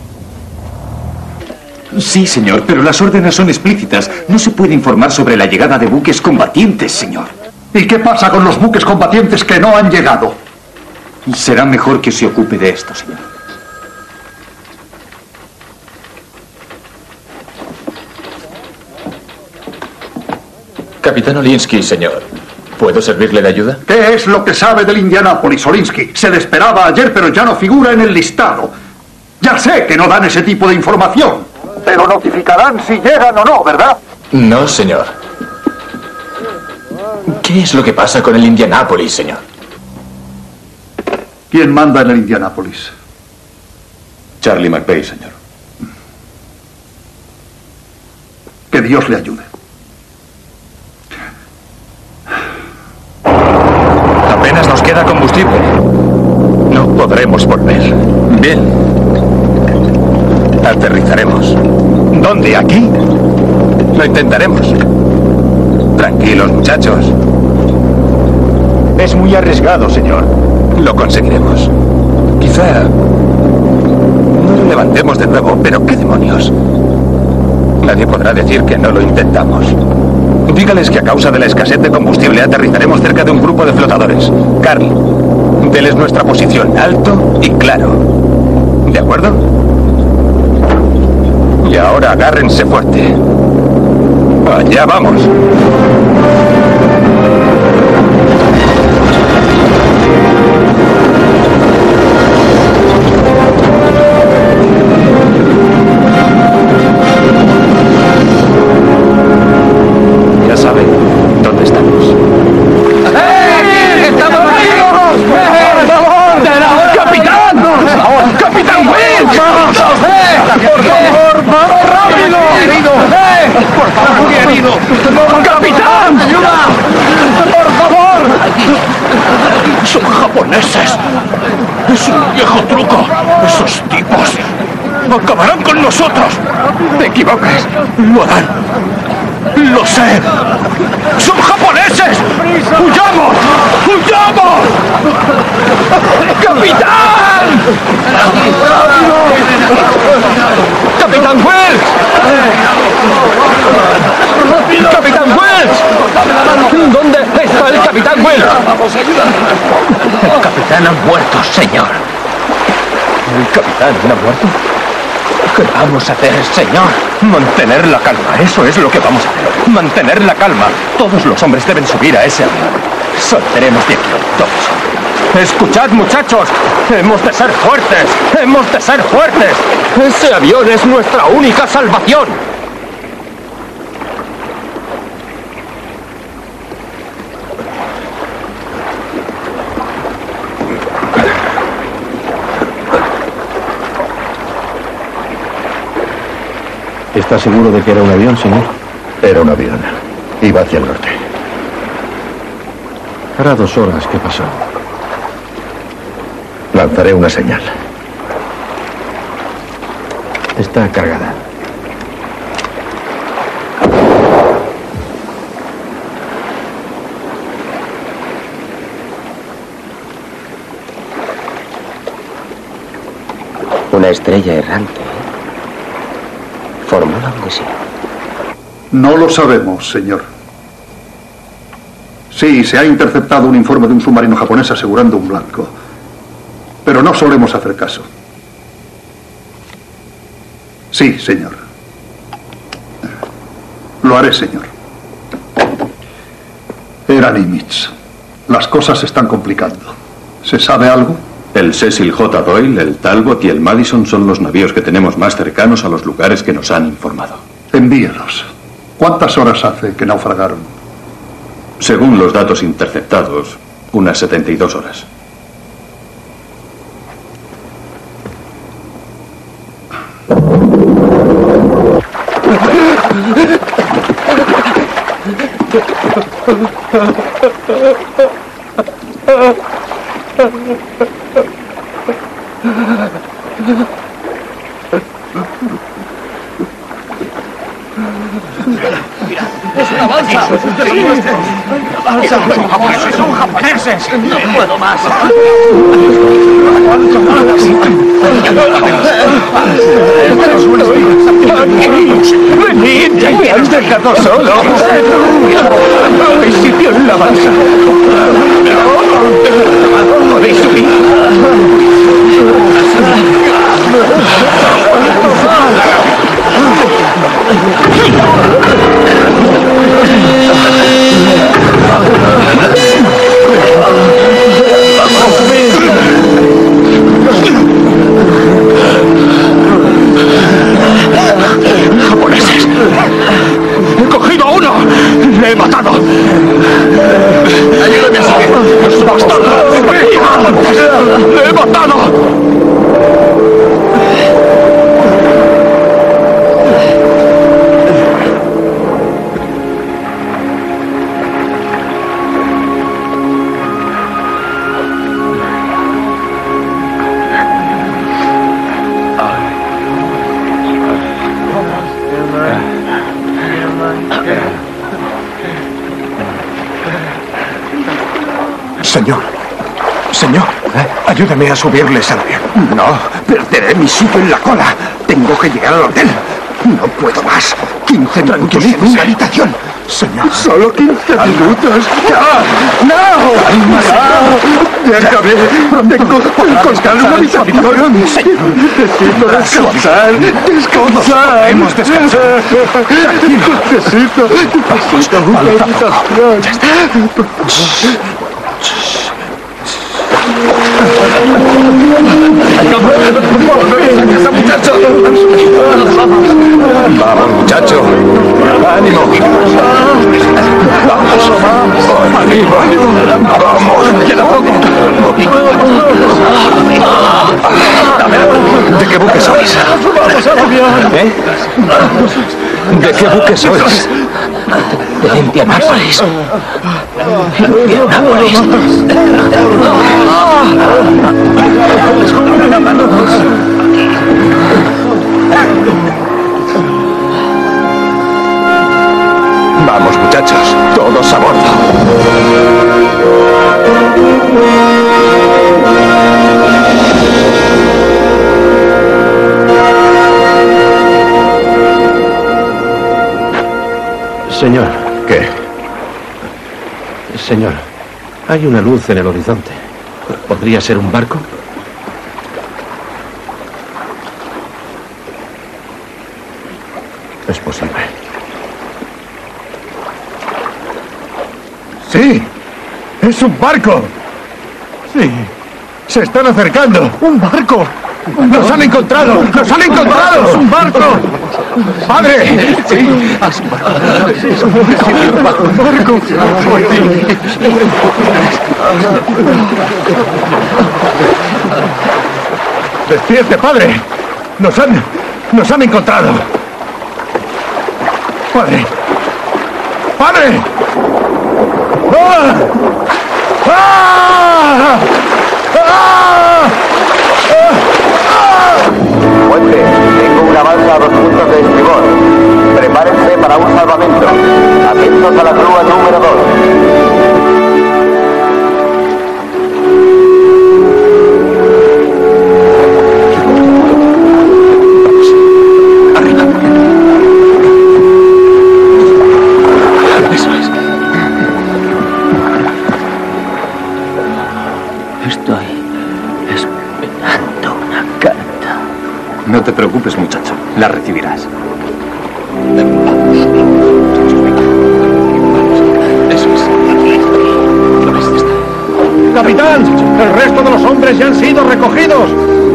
Sí, señor, pero las órdenes son explícitas. No se puede informar sobre la llegada de buques combatientes, señor. ¿Y qué pasa con los buques combatientes que no han llegado? Será mejor que se ocupe de esto, señor. Capitán Olinsky, señor. ¿Puedo servirle de ayuda? ¿Qué es lo que sabe del Indianapolis, Olinsky? Se le esperaba ayer, pero ya no figura en el listado. Ya sé que no dan ese tipo de información, pero notificarán si llegan o no, ¿verdad? No, señor. ¿Qué es lo que pasa con el Indianapolis, señor? ¿Quién manda en el Indianapolis? Charlie McVeigh, señor. Que Dios le ayude. Apenas nos queda combustible. No podremos volver. Bien. Aterrizaremos. ¿Dónde? ¿Aquí? Lo intentaremos. Tranquilos, muchachos. Es muy arriesgado, señor. Lo conseguiremos. Quizá no lo levantemos de nuevo, pero ¿qué demonios? Nadie podrá decir que no lo intentamos. Dígales que a causa de la escasez de combustible aterrizaremos cerca de un grupo de flotadores. Carl, déles nuestra posición alto y claro. ¿De acuerdo? Y ahora agárrense fuerte. Allá vamos. Ya saben dónde estamos. ¡Estamos vivos! ¡Por favor! ¡Capitán! ¡Capitán Will! ¡Por favor! ¡Vamos rápido! ¡Por favor, querido! ¡Capitán! ¡Ayuda! ¡Por favor! ¡Son japoneses! ¡Es un viejo truco! ¡Esos tipos acabarán con nosotros! ¡Te equivocas! ¡Lo harán! ¡Lo sé! ¡Son japoneses! ¡Huyamos! ¡Huyamos! ¡Capitán! ¡Capitán Wells! ¡Capitán Wells! ¿Dónde está el Capitán Wells? El capitán ha muerto, señor. ¿El capitán ha muerto? ¿Qué vamos a hacer, señor? Mantener la calma, eso es lo que vamos a hacer. Mantener la calma. Todos los hombres deben subir a ese avión. Saldremos de aquí, todos. Escuchad, muchachos. Hemos de ser fuertes. Hemos de ser fuertes. Ese avión es nuestra única salvación. ¿Está seguro de que era un avión, señor? Era un avión. Iba hacia el norte. Hará 2 horas que pasó. Lanzaré una señal. Está cargada. Una estrella errante. ¿Formula un deseo? No lo sabemos, señor. Sí, se ha interceptado un informe de un submarino japonés asegurando un blanco. Pero no solemos hacer caso. Sí, señor. Lo haré, señor. Era Nimitz. Las cosas se están complicando. ¿Se sabe algo? El Cecil J. Doyle, el Talbot y el Madison son los navíos que tenemos más cercanos a los lugares que nos han informado. Envíelos. ¿Cuántas horas hace que naufragaron? Según los datos interceptados, unas 72 horas. ¡Es una balsa! ¡Son japoneses! ¡No puedo más! ¡Venid! ¡Ya me han dejado solo! ¡Hay sitio en la balsa! ¿Podéis subir? ¡Japoneses! ¡He cogido a uno! ¡Le he matado! ¡Ayúdame a subir! ¡Los bastardos! ¡Le he matado! Señor, ayúdame a subirles al avión. No, perderé mi sitio en la cola. Tengo que llegar al hotel. No puedo más. 15 minutos en una habitación. Señor. Solo 15 minutos. ¡No! ¡Déjame! Tengo que encontrar una habitación. Necesito descansar. ¡Descansar! Podemos descansar. Necesito una habitación. Ya está. Vamos, muchacho. ¡Ánimo! ¡Vamos! ¡Ánimo! ¡Vamos! ¡Queda poco! ¿De qué buque sois? ¿Eh? ¿De qué buque sois? De Indianápolis. Indianápolis. Vamos, muchachos, todos a bordo. Señor. ¿Qué? Señor, hay una luz en el horizonte. ¿Podría ser un barco? es posible. ¡Sí! ¡Es un barco! ¡Sí! ¡Se están acercando! ¡Un barco! ¡Nos han encontrado! ¡Nos han encontrado! ¡Es un barco! ¡Padre! ¡Sí! ¡Un barco! ¡Despierte, padre! ¡Nos han encontrado! ¡Padre! ¡Padre! ¡Ah! ¡Ah! ¡Ah! Puente, tengo una balsa a 2 puntos de estribor. Prepárense para un salvamento. Atentos a la grúa número 2. No te preocupes, muchacho. La recibirás. Eso es. ¡Capitán! ¡El resto de los hombres ya han sido recogidos!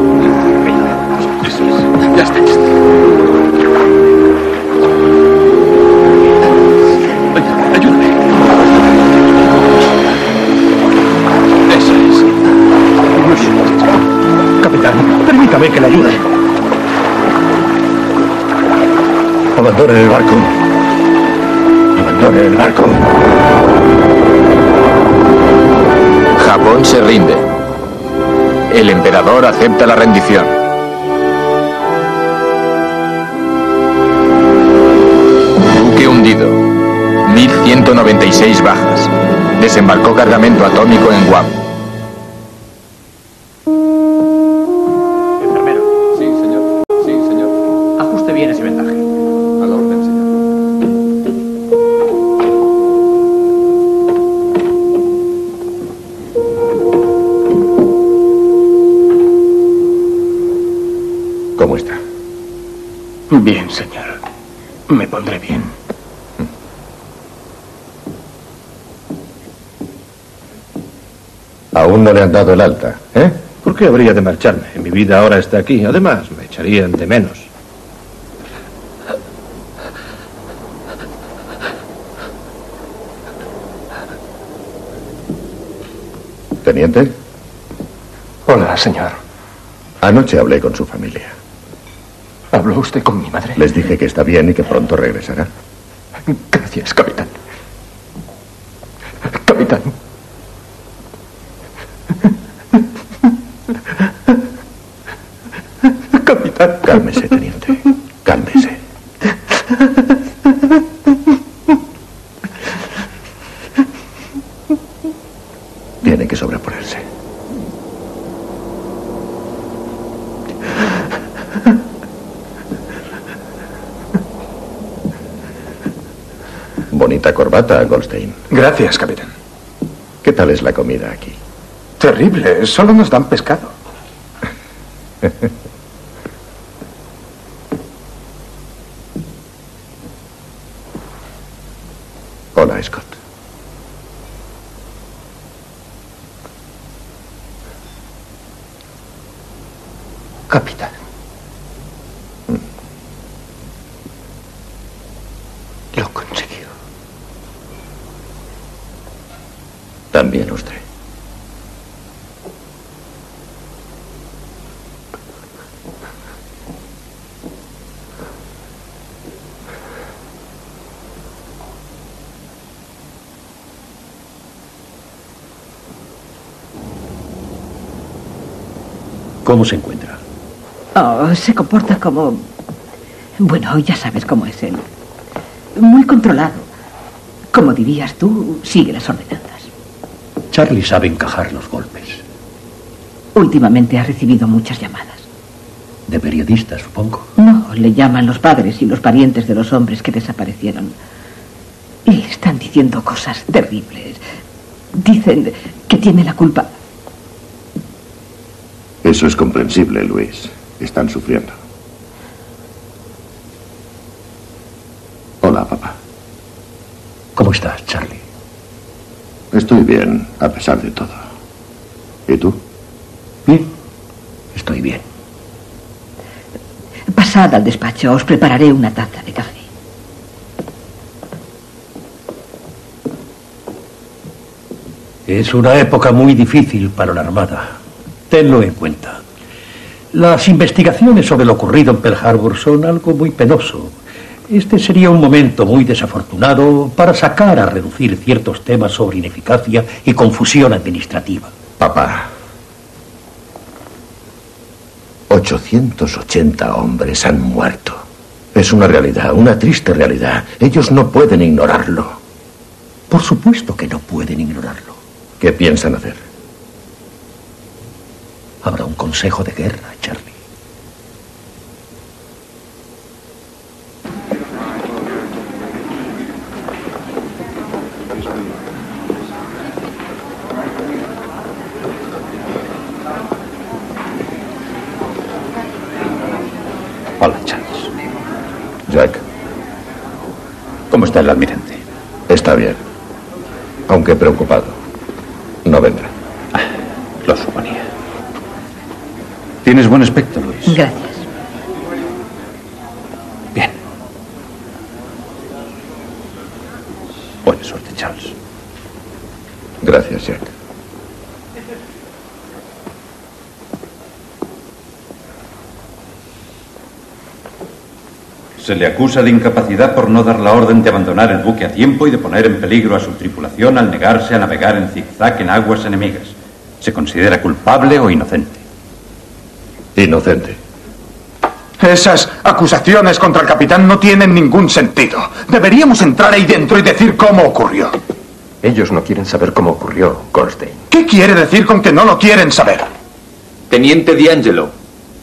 Eso es. Ya está. Ayúdame. Eso es. Capitán, permítame que le ayude. Abandonen el barco. Abandonen el barco. Japón se rinde. El emperador acepta la rendición. Buque hundido. 1196 bajas. Desembarcó cargamento atómico en Guam. ¿Cómo está? Bien, señor. Me pondré bien. Aún no le han dado el alta, ¿eh? ¿Por qué habría de marcharme? Mi vida ahora está aquí. Además, me echarían de menos. Teniente. Hola, señor. Anoche hablé con su familia. ¿Habló usted con mi madre? Les dije que está bien y que pronto regresará. Gracias, capitán. Capitán. Capitán. Cálmese, teniente. Cálmese. Tiene que sobreponerse. Bonita corbata, Goldstein. Gracias, capitán. ¿Qué tal es la comida aquí? Terrible. Solo nos dan pescado. Hola, Scott. Capitán. Lo consiguió. También usted. ¿Cómo se encuentra? Oh, se comporta como... Bueno, ya sabes cómo es él. Muy controlado. Como dirías tú, sigue las ordenanzas. Charlie sabe encajar los golpes. Últimamente ha recibido muchas llamadas. De periodistas, supongo. No, le llaman los padres y los parientes de los hombres que desaparecieron. Y le están diciendo cosas terribles. Dicen que tiene la culpa. Eso es comprensible, Luis. Están sufriendo. ¿Cómo estás, Charlie? Estoy bien, a pesar de todo. ¿Y tú? Bien, estoy bien. Pasad al despacho, os prepararé una taza de café. Es una época muy difícil para la Armada. Tenlo en cuenta. Las investigaciones sobre lo ocurrido en Pearl Harbor son algo muy penoso. Este sería un momento muy desafortunado para sacar a reducir ciertos temas sobre ineficacia y confusión administrativa. Papá, 880 hombres han muerto. Es una realidad, una triste realidad. Ellos no pueden ignorarlo. Por supuesto que no pueden ignorarlo. ¿Qué piensan hacer? Habrá un consejo de guerra, Charlie. Hola, Charles. Jack. ¿Cómo está el almirante? Está bien, aunque preocupado. No vendrá. Lo suponía. Tienes buen aspecto, Luis. Gracias. Bien. Buena suerte, Charles. Gracias, Jack. Se le acusa de incapacidad por no dar la orden de abandonar el buque a tiempo y de poner en peligro a su tripulación al negarse a navegar en zigzag en aguas enemigas. ¿Se considera culpable o inocente? Inocente. Esas acusaciones contra el capitán no tienen ningún sentido. Deberíamos entrar ahí dentro y decir cómo ocurrió. Ellos no quieren saber cómo ocurrió, Goldstein. ¿Qué quiere decir con que no lo quieren saber? Teniente D'Angelo.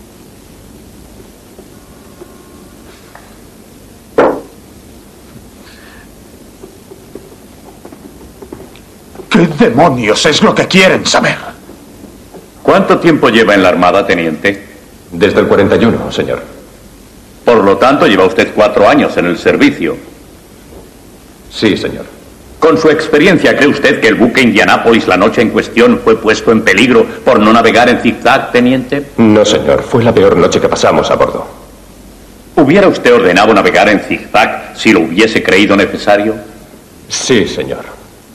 ¿Qué demonios es lo que quieren saber? ¿Cuánto tiempo lleva en la Armada, teniente? Desde el 41, señor. Por lo tanto, lleva usted 4 años en el servicio. Sí, señor. Con su experiencia, ¿cree usted que el buque Indianápolis la noche en cuestión fue puesto en peligro por no navegar en zigzag, teniente? No, señor. Fue la peor noche que pasamos a bordo. ¿Hubiera usted ordenado navegar en zigzag si lo hubiese creído necesario? Sí, señor.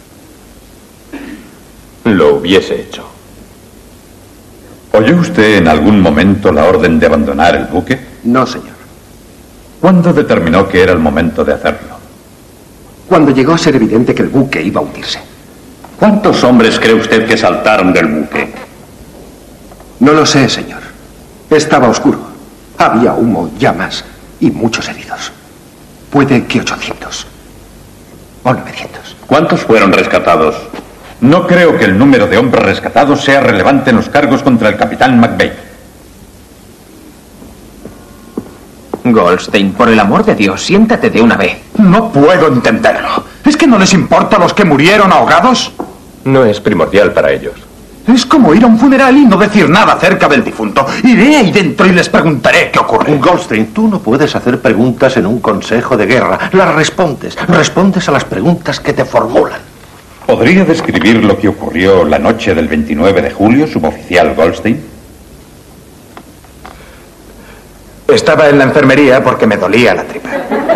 Lo hubiese hecho. ¿Oyó usted en algún momento la orden de abandonar el buque? No, señor. ¿Cuándo determinó que era el momento de hacerlo? Cuando llegó a ser evidente que el buque iba a hundirse. ¿Cuántos hombres cree usted que saltaron del buque? No lo sé, señor. Estaba oscuro. Había humo, llamas y muchos heridos. Puede que 800 o 900. ¿Cuántos fueron rescatados? No creo que el número de hombres rescatados sea relevante en los cargos contra el capitán McVeigh. Goldstein, por el amor de Dios, siéntate de una vez. No puedo entenderlo. ¿Es que no les importa a los que murieron ahogados? No es primordial para ellos. Es como ir a un funeral y no decir nada acerca del difunto. Iré ahí dentro y les preguntaré qué ocurre. Goldstein, tú no puedes hacer preguntas en un consejo de guerra. Las respondes. Respondes a las preguntas que te formulan. ¿Podría describir lo que ocurrió la noche del 29 de julio, suboficial Goldstein? Estaba en la enfermería porque me dolía la tripa.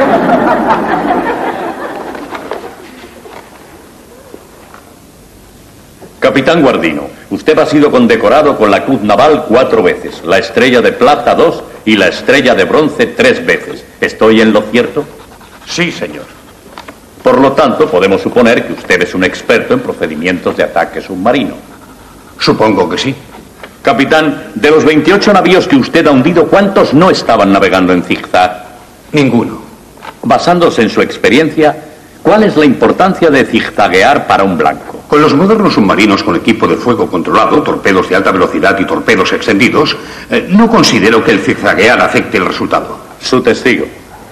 Capitán Guardino, usted ha sido condecorado con la Cruz Naval 4 veces, la Estrella de Plata 2 y la Estrella de Bronce 3 veces. ¿Estoy en lo cierto? Sí, señor. Por lo tanto, podemos suponer que usted es un experto en procedimientos de ataque submarino. Supongo que sí. Capitán, de los 28 navíos que usted ha hundido, ¿cuántos no estaban navegando en zigzag? Ninguno. Basándose en su experiencia, ¿cuál es la importancia de zigzaguear para un blanco? Con los modernos submarinos con equipo de fuego controlado, torpedos de alta velocidad y torpedos extendidos, no considero que el zigzaguear afecte el resultado. Su testigo.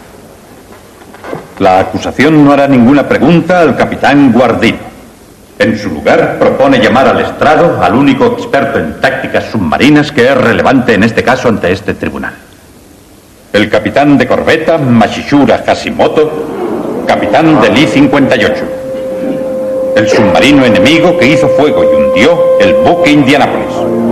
La acusación no hará ninguna pregunta al capitán Guardino. En su lugar, propone llamar al estrado al único experto en tácticas submarinas que es relevante en este caso ante este tribunal. El capitán de corbeta, Mashishura Hashimoto, capitán del I-58. El submarino enemigo que hizo fuego y hundió el buque Indianápolis.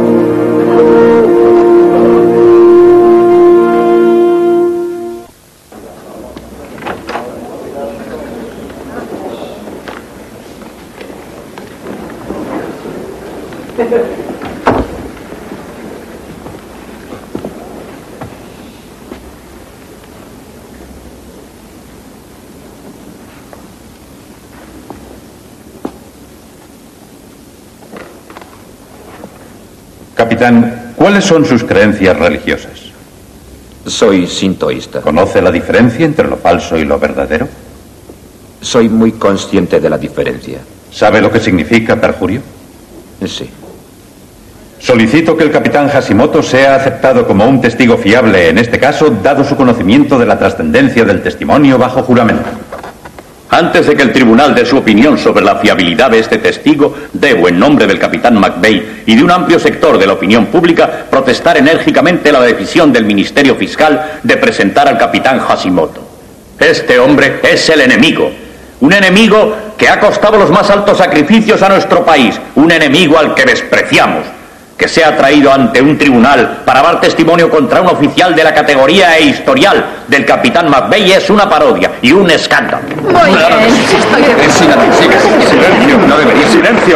Capitán, ¿cuáles son sus creencias religiosas? Soy sintoísta. ¿Conoce la diferencia entre lo falso y lo verdadero? Soy muy consciente de la diferencia. ¿Sabe lo que significa perjurio? Sí. Solicito que el capitán Hashimoto sea aceptado como un testigo fiable en este caso, dado su conocimiento de la trascendencia del testimonio bajo juramento. Antes de que el tribunal dé su opinión sobre la fiabilidad de este testigo, debo, en nombre del capitán McVeigh y de un amplio sector de la opinión pública, protestar enérgicamente la decisión del Ministerio Fiscal de presentar al capitán Hashimoto. Este hombre es el enemigo. Un enemigo que ha costado los más altos sacrificios a nuestro país. Un enemigo al que despreciamos. Que sea traído ante un tribunal para dar testimonio contra un oficial de la categoría e historial del capitán McVeigh es una parodia y un escándalo. Muy bien. Silencio, no debería. Silencio.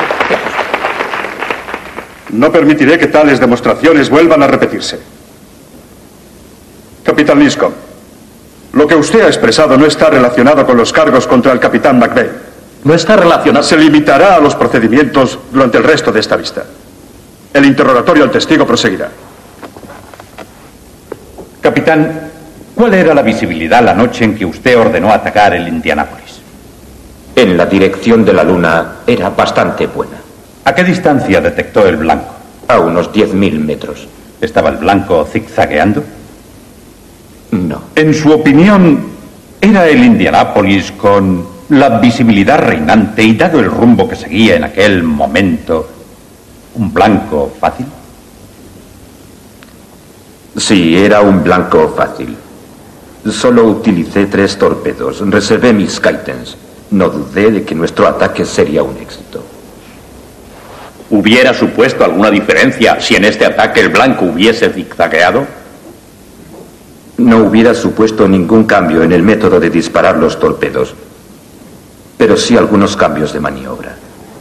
No permitiré que tales demostraciones vuelvan a repetirse. Capitán Liscombe, lo que usted ha expresado no está relacionado con los cargos contra el capitán McVeigh. No está relacionado. Se limitará a los procedimientos durante el resto de esta vista. El interrogatorio al testigo proseguirá. Capitán, ¿cuál era la visibilidad la noche en que usted ordenó atacar el Indianápolis? En la dirección de la luna era bastante buena. ¿A qué distancia detectó el blanco? A unos 10.000 metros. ¿Estaba el blanco zigzagueando? No. En su opinión, ¿era el Indianápolis con la visibilidad reinante y dado el rumbo que seguía en aquel momento un blanco fácil? Sí, era un blanco fácil. Solo utilicé 3 torpedos. Reservé mis Kaitens. No dudé de que nuestro ataque sería un éxito. ¿Hubiera supuesto alguna diferencia si en este ataque el blanco hubiese zigzagueado? No hubiera supuesto ningún cambio en el método de disparar los torpedos, pero sí algunos cambios de maniobra.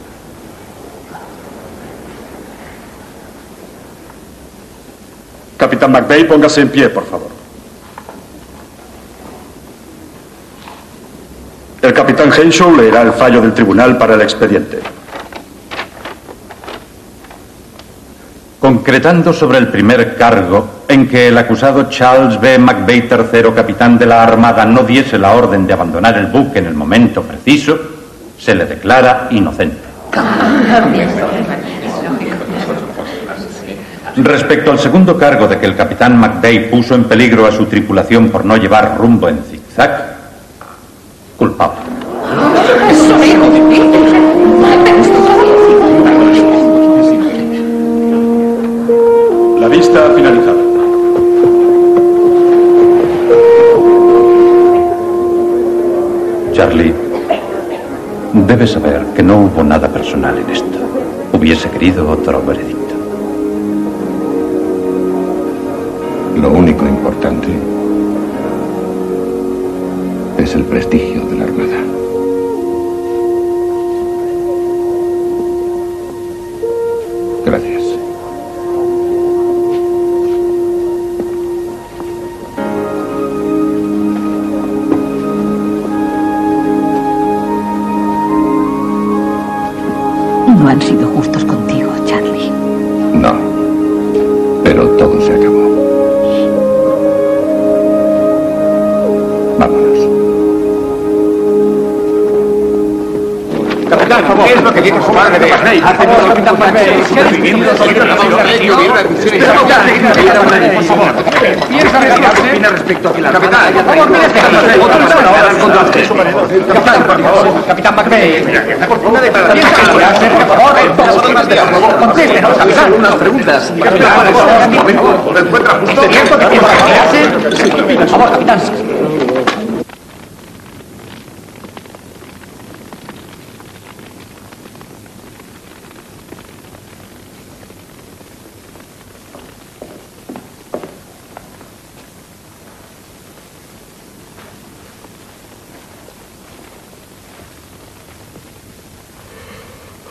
Capitán McVeigh, póngase en pie, por favor. El capitán Henshaw leerá el fallo del tribunal para el expediente. Concretando sobre el primer cargo, en que el acusado Charles B. McVeigh III, capitán de la Armada, no diese la orden de abandonar el buque en el momento preciso, se le declara inocente. Respecto al segundo cargo de que el capitán McVeigh puso en peligro a su tripulación por no llevar rumbo en zigzag, culpable. La vista ha finalizado. Charlie, debes saber que no hubo nada personal en esto. Hubiese querido otro veredicto. Lo único importante es el prestigio de la Armada. Gracias. No han sido justos contigo, Charlie. No, pero todo se acabó. Capitán, por favor. ¿Qué es lo que dice su padre de McVeigh? Ha tenido el capitán McVeigh. ¿Qué ha vivido sobre la por favor. ¿Piensa qué opina respecto a que la capitán? Por favor, mire este capitán, por favor. Capitán McVeigh. Una declaración. Por favor, contéstenos, capitán. Unas preguntas. Capitán, por favor, un momento. ¿Lo encuentra justo? ¿Tiempo que tiene que quedarse? Por favor, capitán.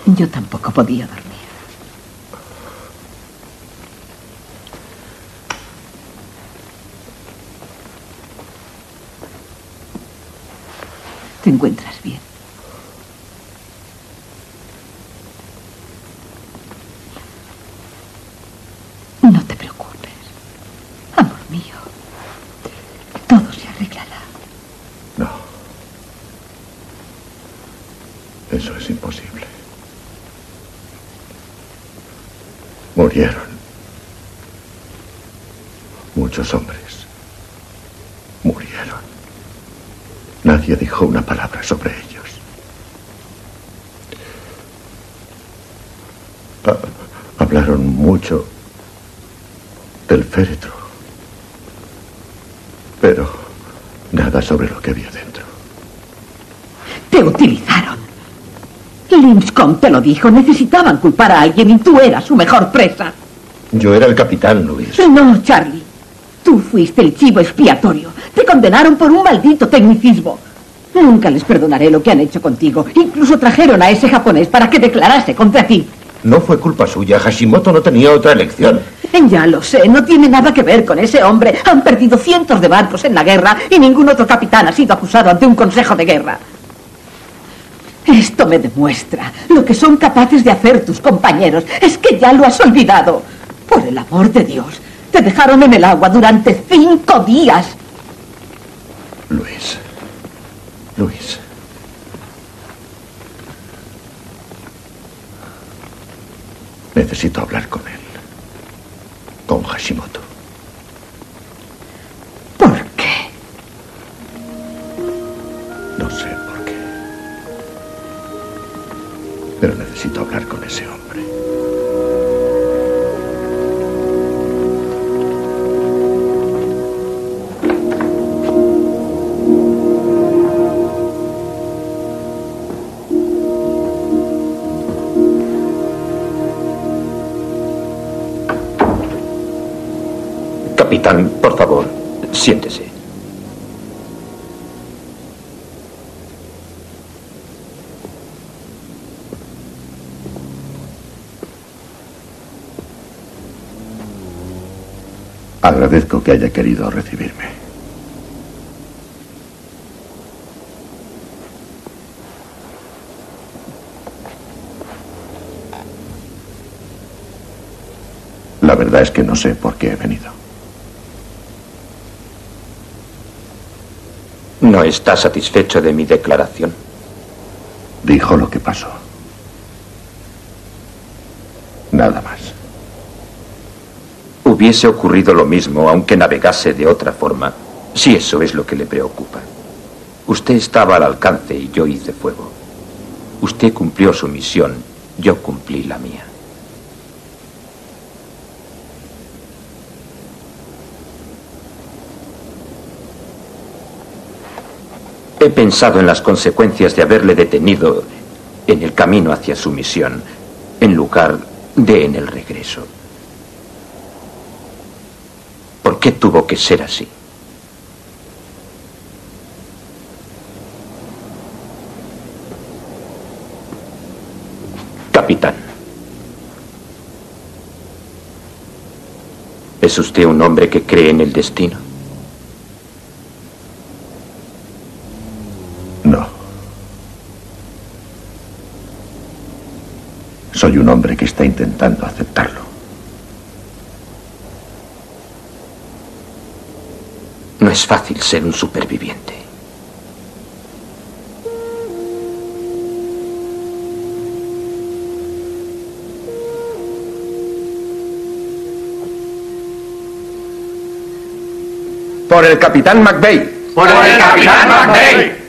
Yo tampoco podía dormir. ¿Te encuentras bien? No te preocupes, amor mío. Todo se arreglará. No. Eso es imposible. Murieron muchos hombres. Murieron. Nadie dijo una palabra sobre ellos. Hablaron mucho del féretro, pero nada sobre lo que había dentro. Te utilizaron. Linscombe te lo dijo. Necesitaban culpar a alguien y tú eras su mejor presa. Yo era el capitán, Luis. No, Charlie. Tú fuiste el chivo expiatorio. Te condenaron por un maldito tecnicismo. Nunca les perdonaré lo que han hecho contigo. Incluso trajeron a ese japonés para que declarase contra ti. No fue culpa suya. Hashimoto no tenía otra elección. Ya lo sé. No tiene nada que ver con ese hombre. Han perdido cientos de barcos en la guerra y ningún otro capitán ha sido acusado ante un consejo de guerra. Esto me demuestra lo que son capaces de hacer tus compañeros. Es que ya lo has olvidado. Por el amor de Dios. Te dejaron en el agua durante 5 días. Luis. Necesito hablar con él. Con Hashimoto. ¿Por qué? No sé por qué. Pero necesito hablar con ese hombre. Capitán, por favor, siéntese. Agradezco que haya querido recibirme. La verdad es que no sé por qué he venido. ¿No está satisfecho de mi declaración? Dijo lo que pasó. Nada más. Hubiese ocurrido lo mismo, aunque navegase de otra forma, si eso es lo que le preocupa. Usted estaba al alcance y yo hice fuego. Usted cumplió su misión, yo cumplí la mía. He pensado en las consecuencias de haberle detenido en el camino hacia su misión, en lugar de en el regreso. ¿Por qué tuvo que ser así? Capitán, ¿es usted un hombre que cree en el destino? No. Soy un hombre que está intentando aceptarlo. No es fácil ser un superviviente. Por el capitán McVeigh. ¡Por el capitán McVeigh!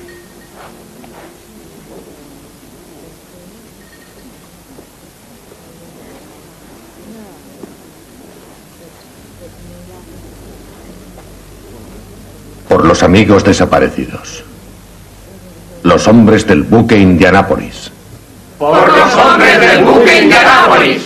Por los amigos desaparecidos. Los hombres del buque Indianápolis. ¡Por los hombres del buque Indianápolis!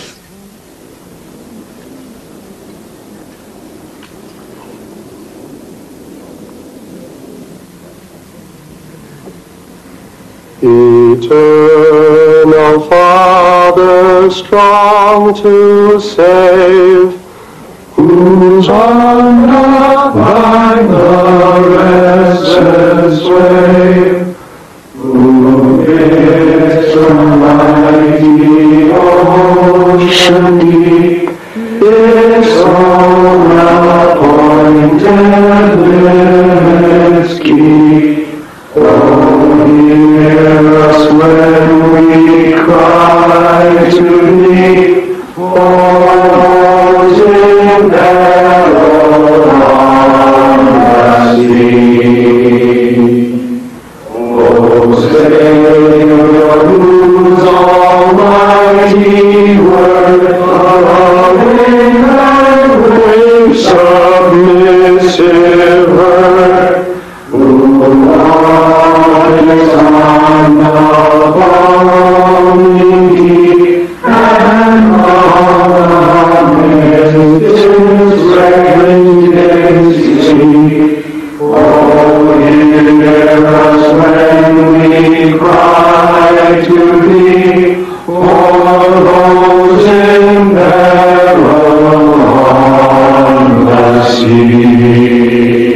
Eternal Father. Father strong to save, whose arm doth bind the restless wave, who bids the mighty ocean deep its own appointed limits keep. Oh, hear us when we cry to thee, for those in peril on the sea. O Savior, whose almighty word, loving and brave, submissive heard, who lies on the balmy deep, and on the mist regulates sea. Oh, hear us when we cry to thee, for those in peril on the sea.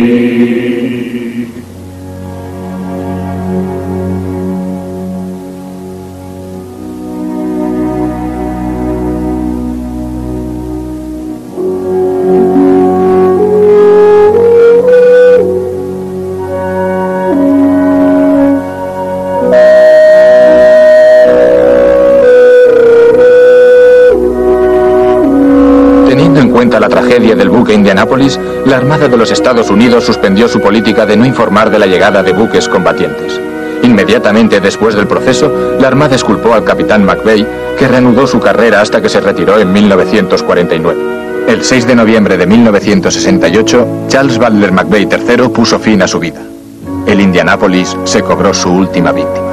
La tragedia del buque Indianapolis, la Armada de los Estados Unidos suspendió su política de no informar de la llegada de buques combatientes. Inmediatamente después del proceso, la Armada exculpó al capitán McVeigh, que reanudó su carrera hasta que se retiró en 1949. El 6 de noviembre de 1968, Charles Butler McVeigh III puso fin a su vida. El Indianapolis se cobró su última víctima.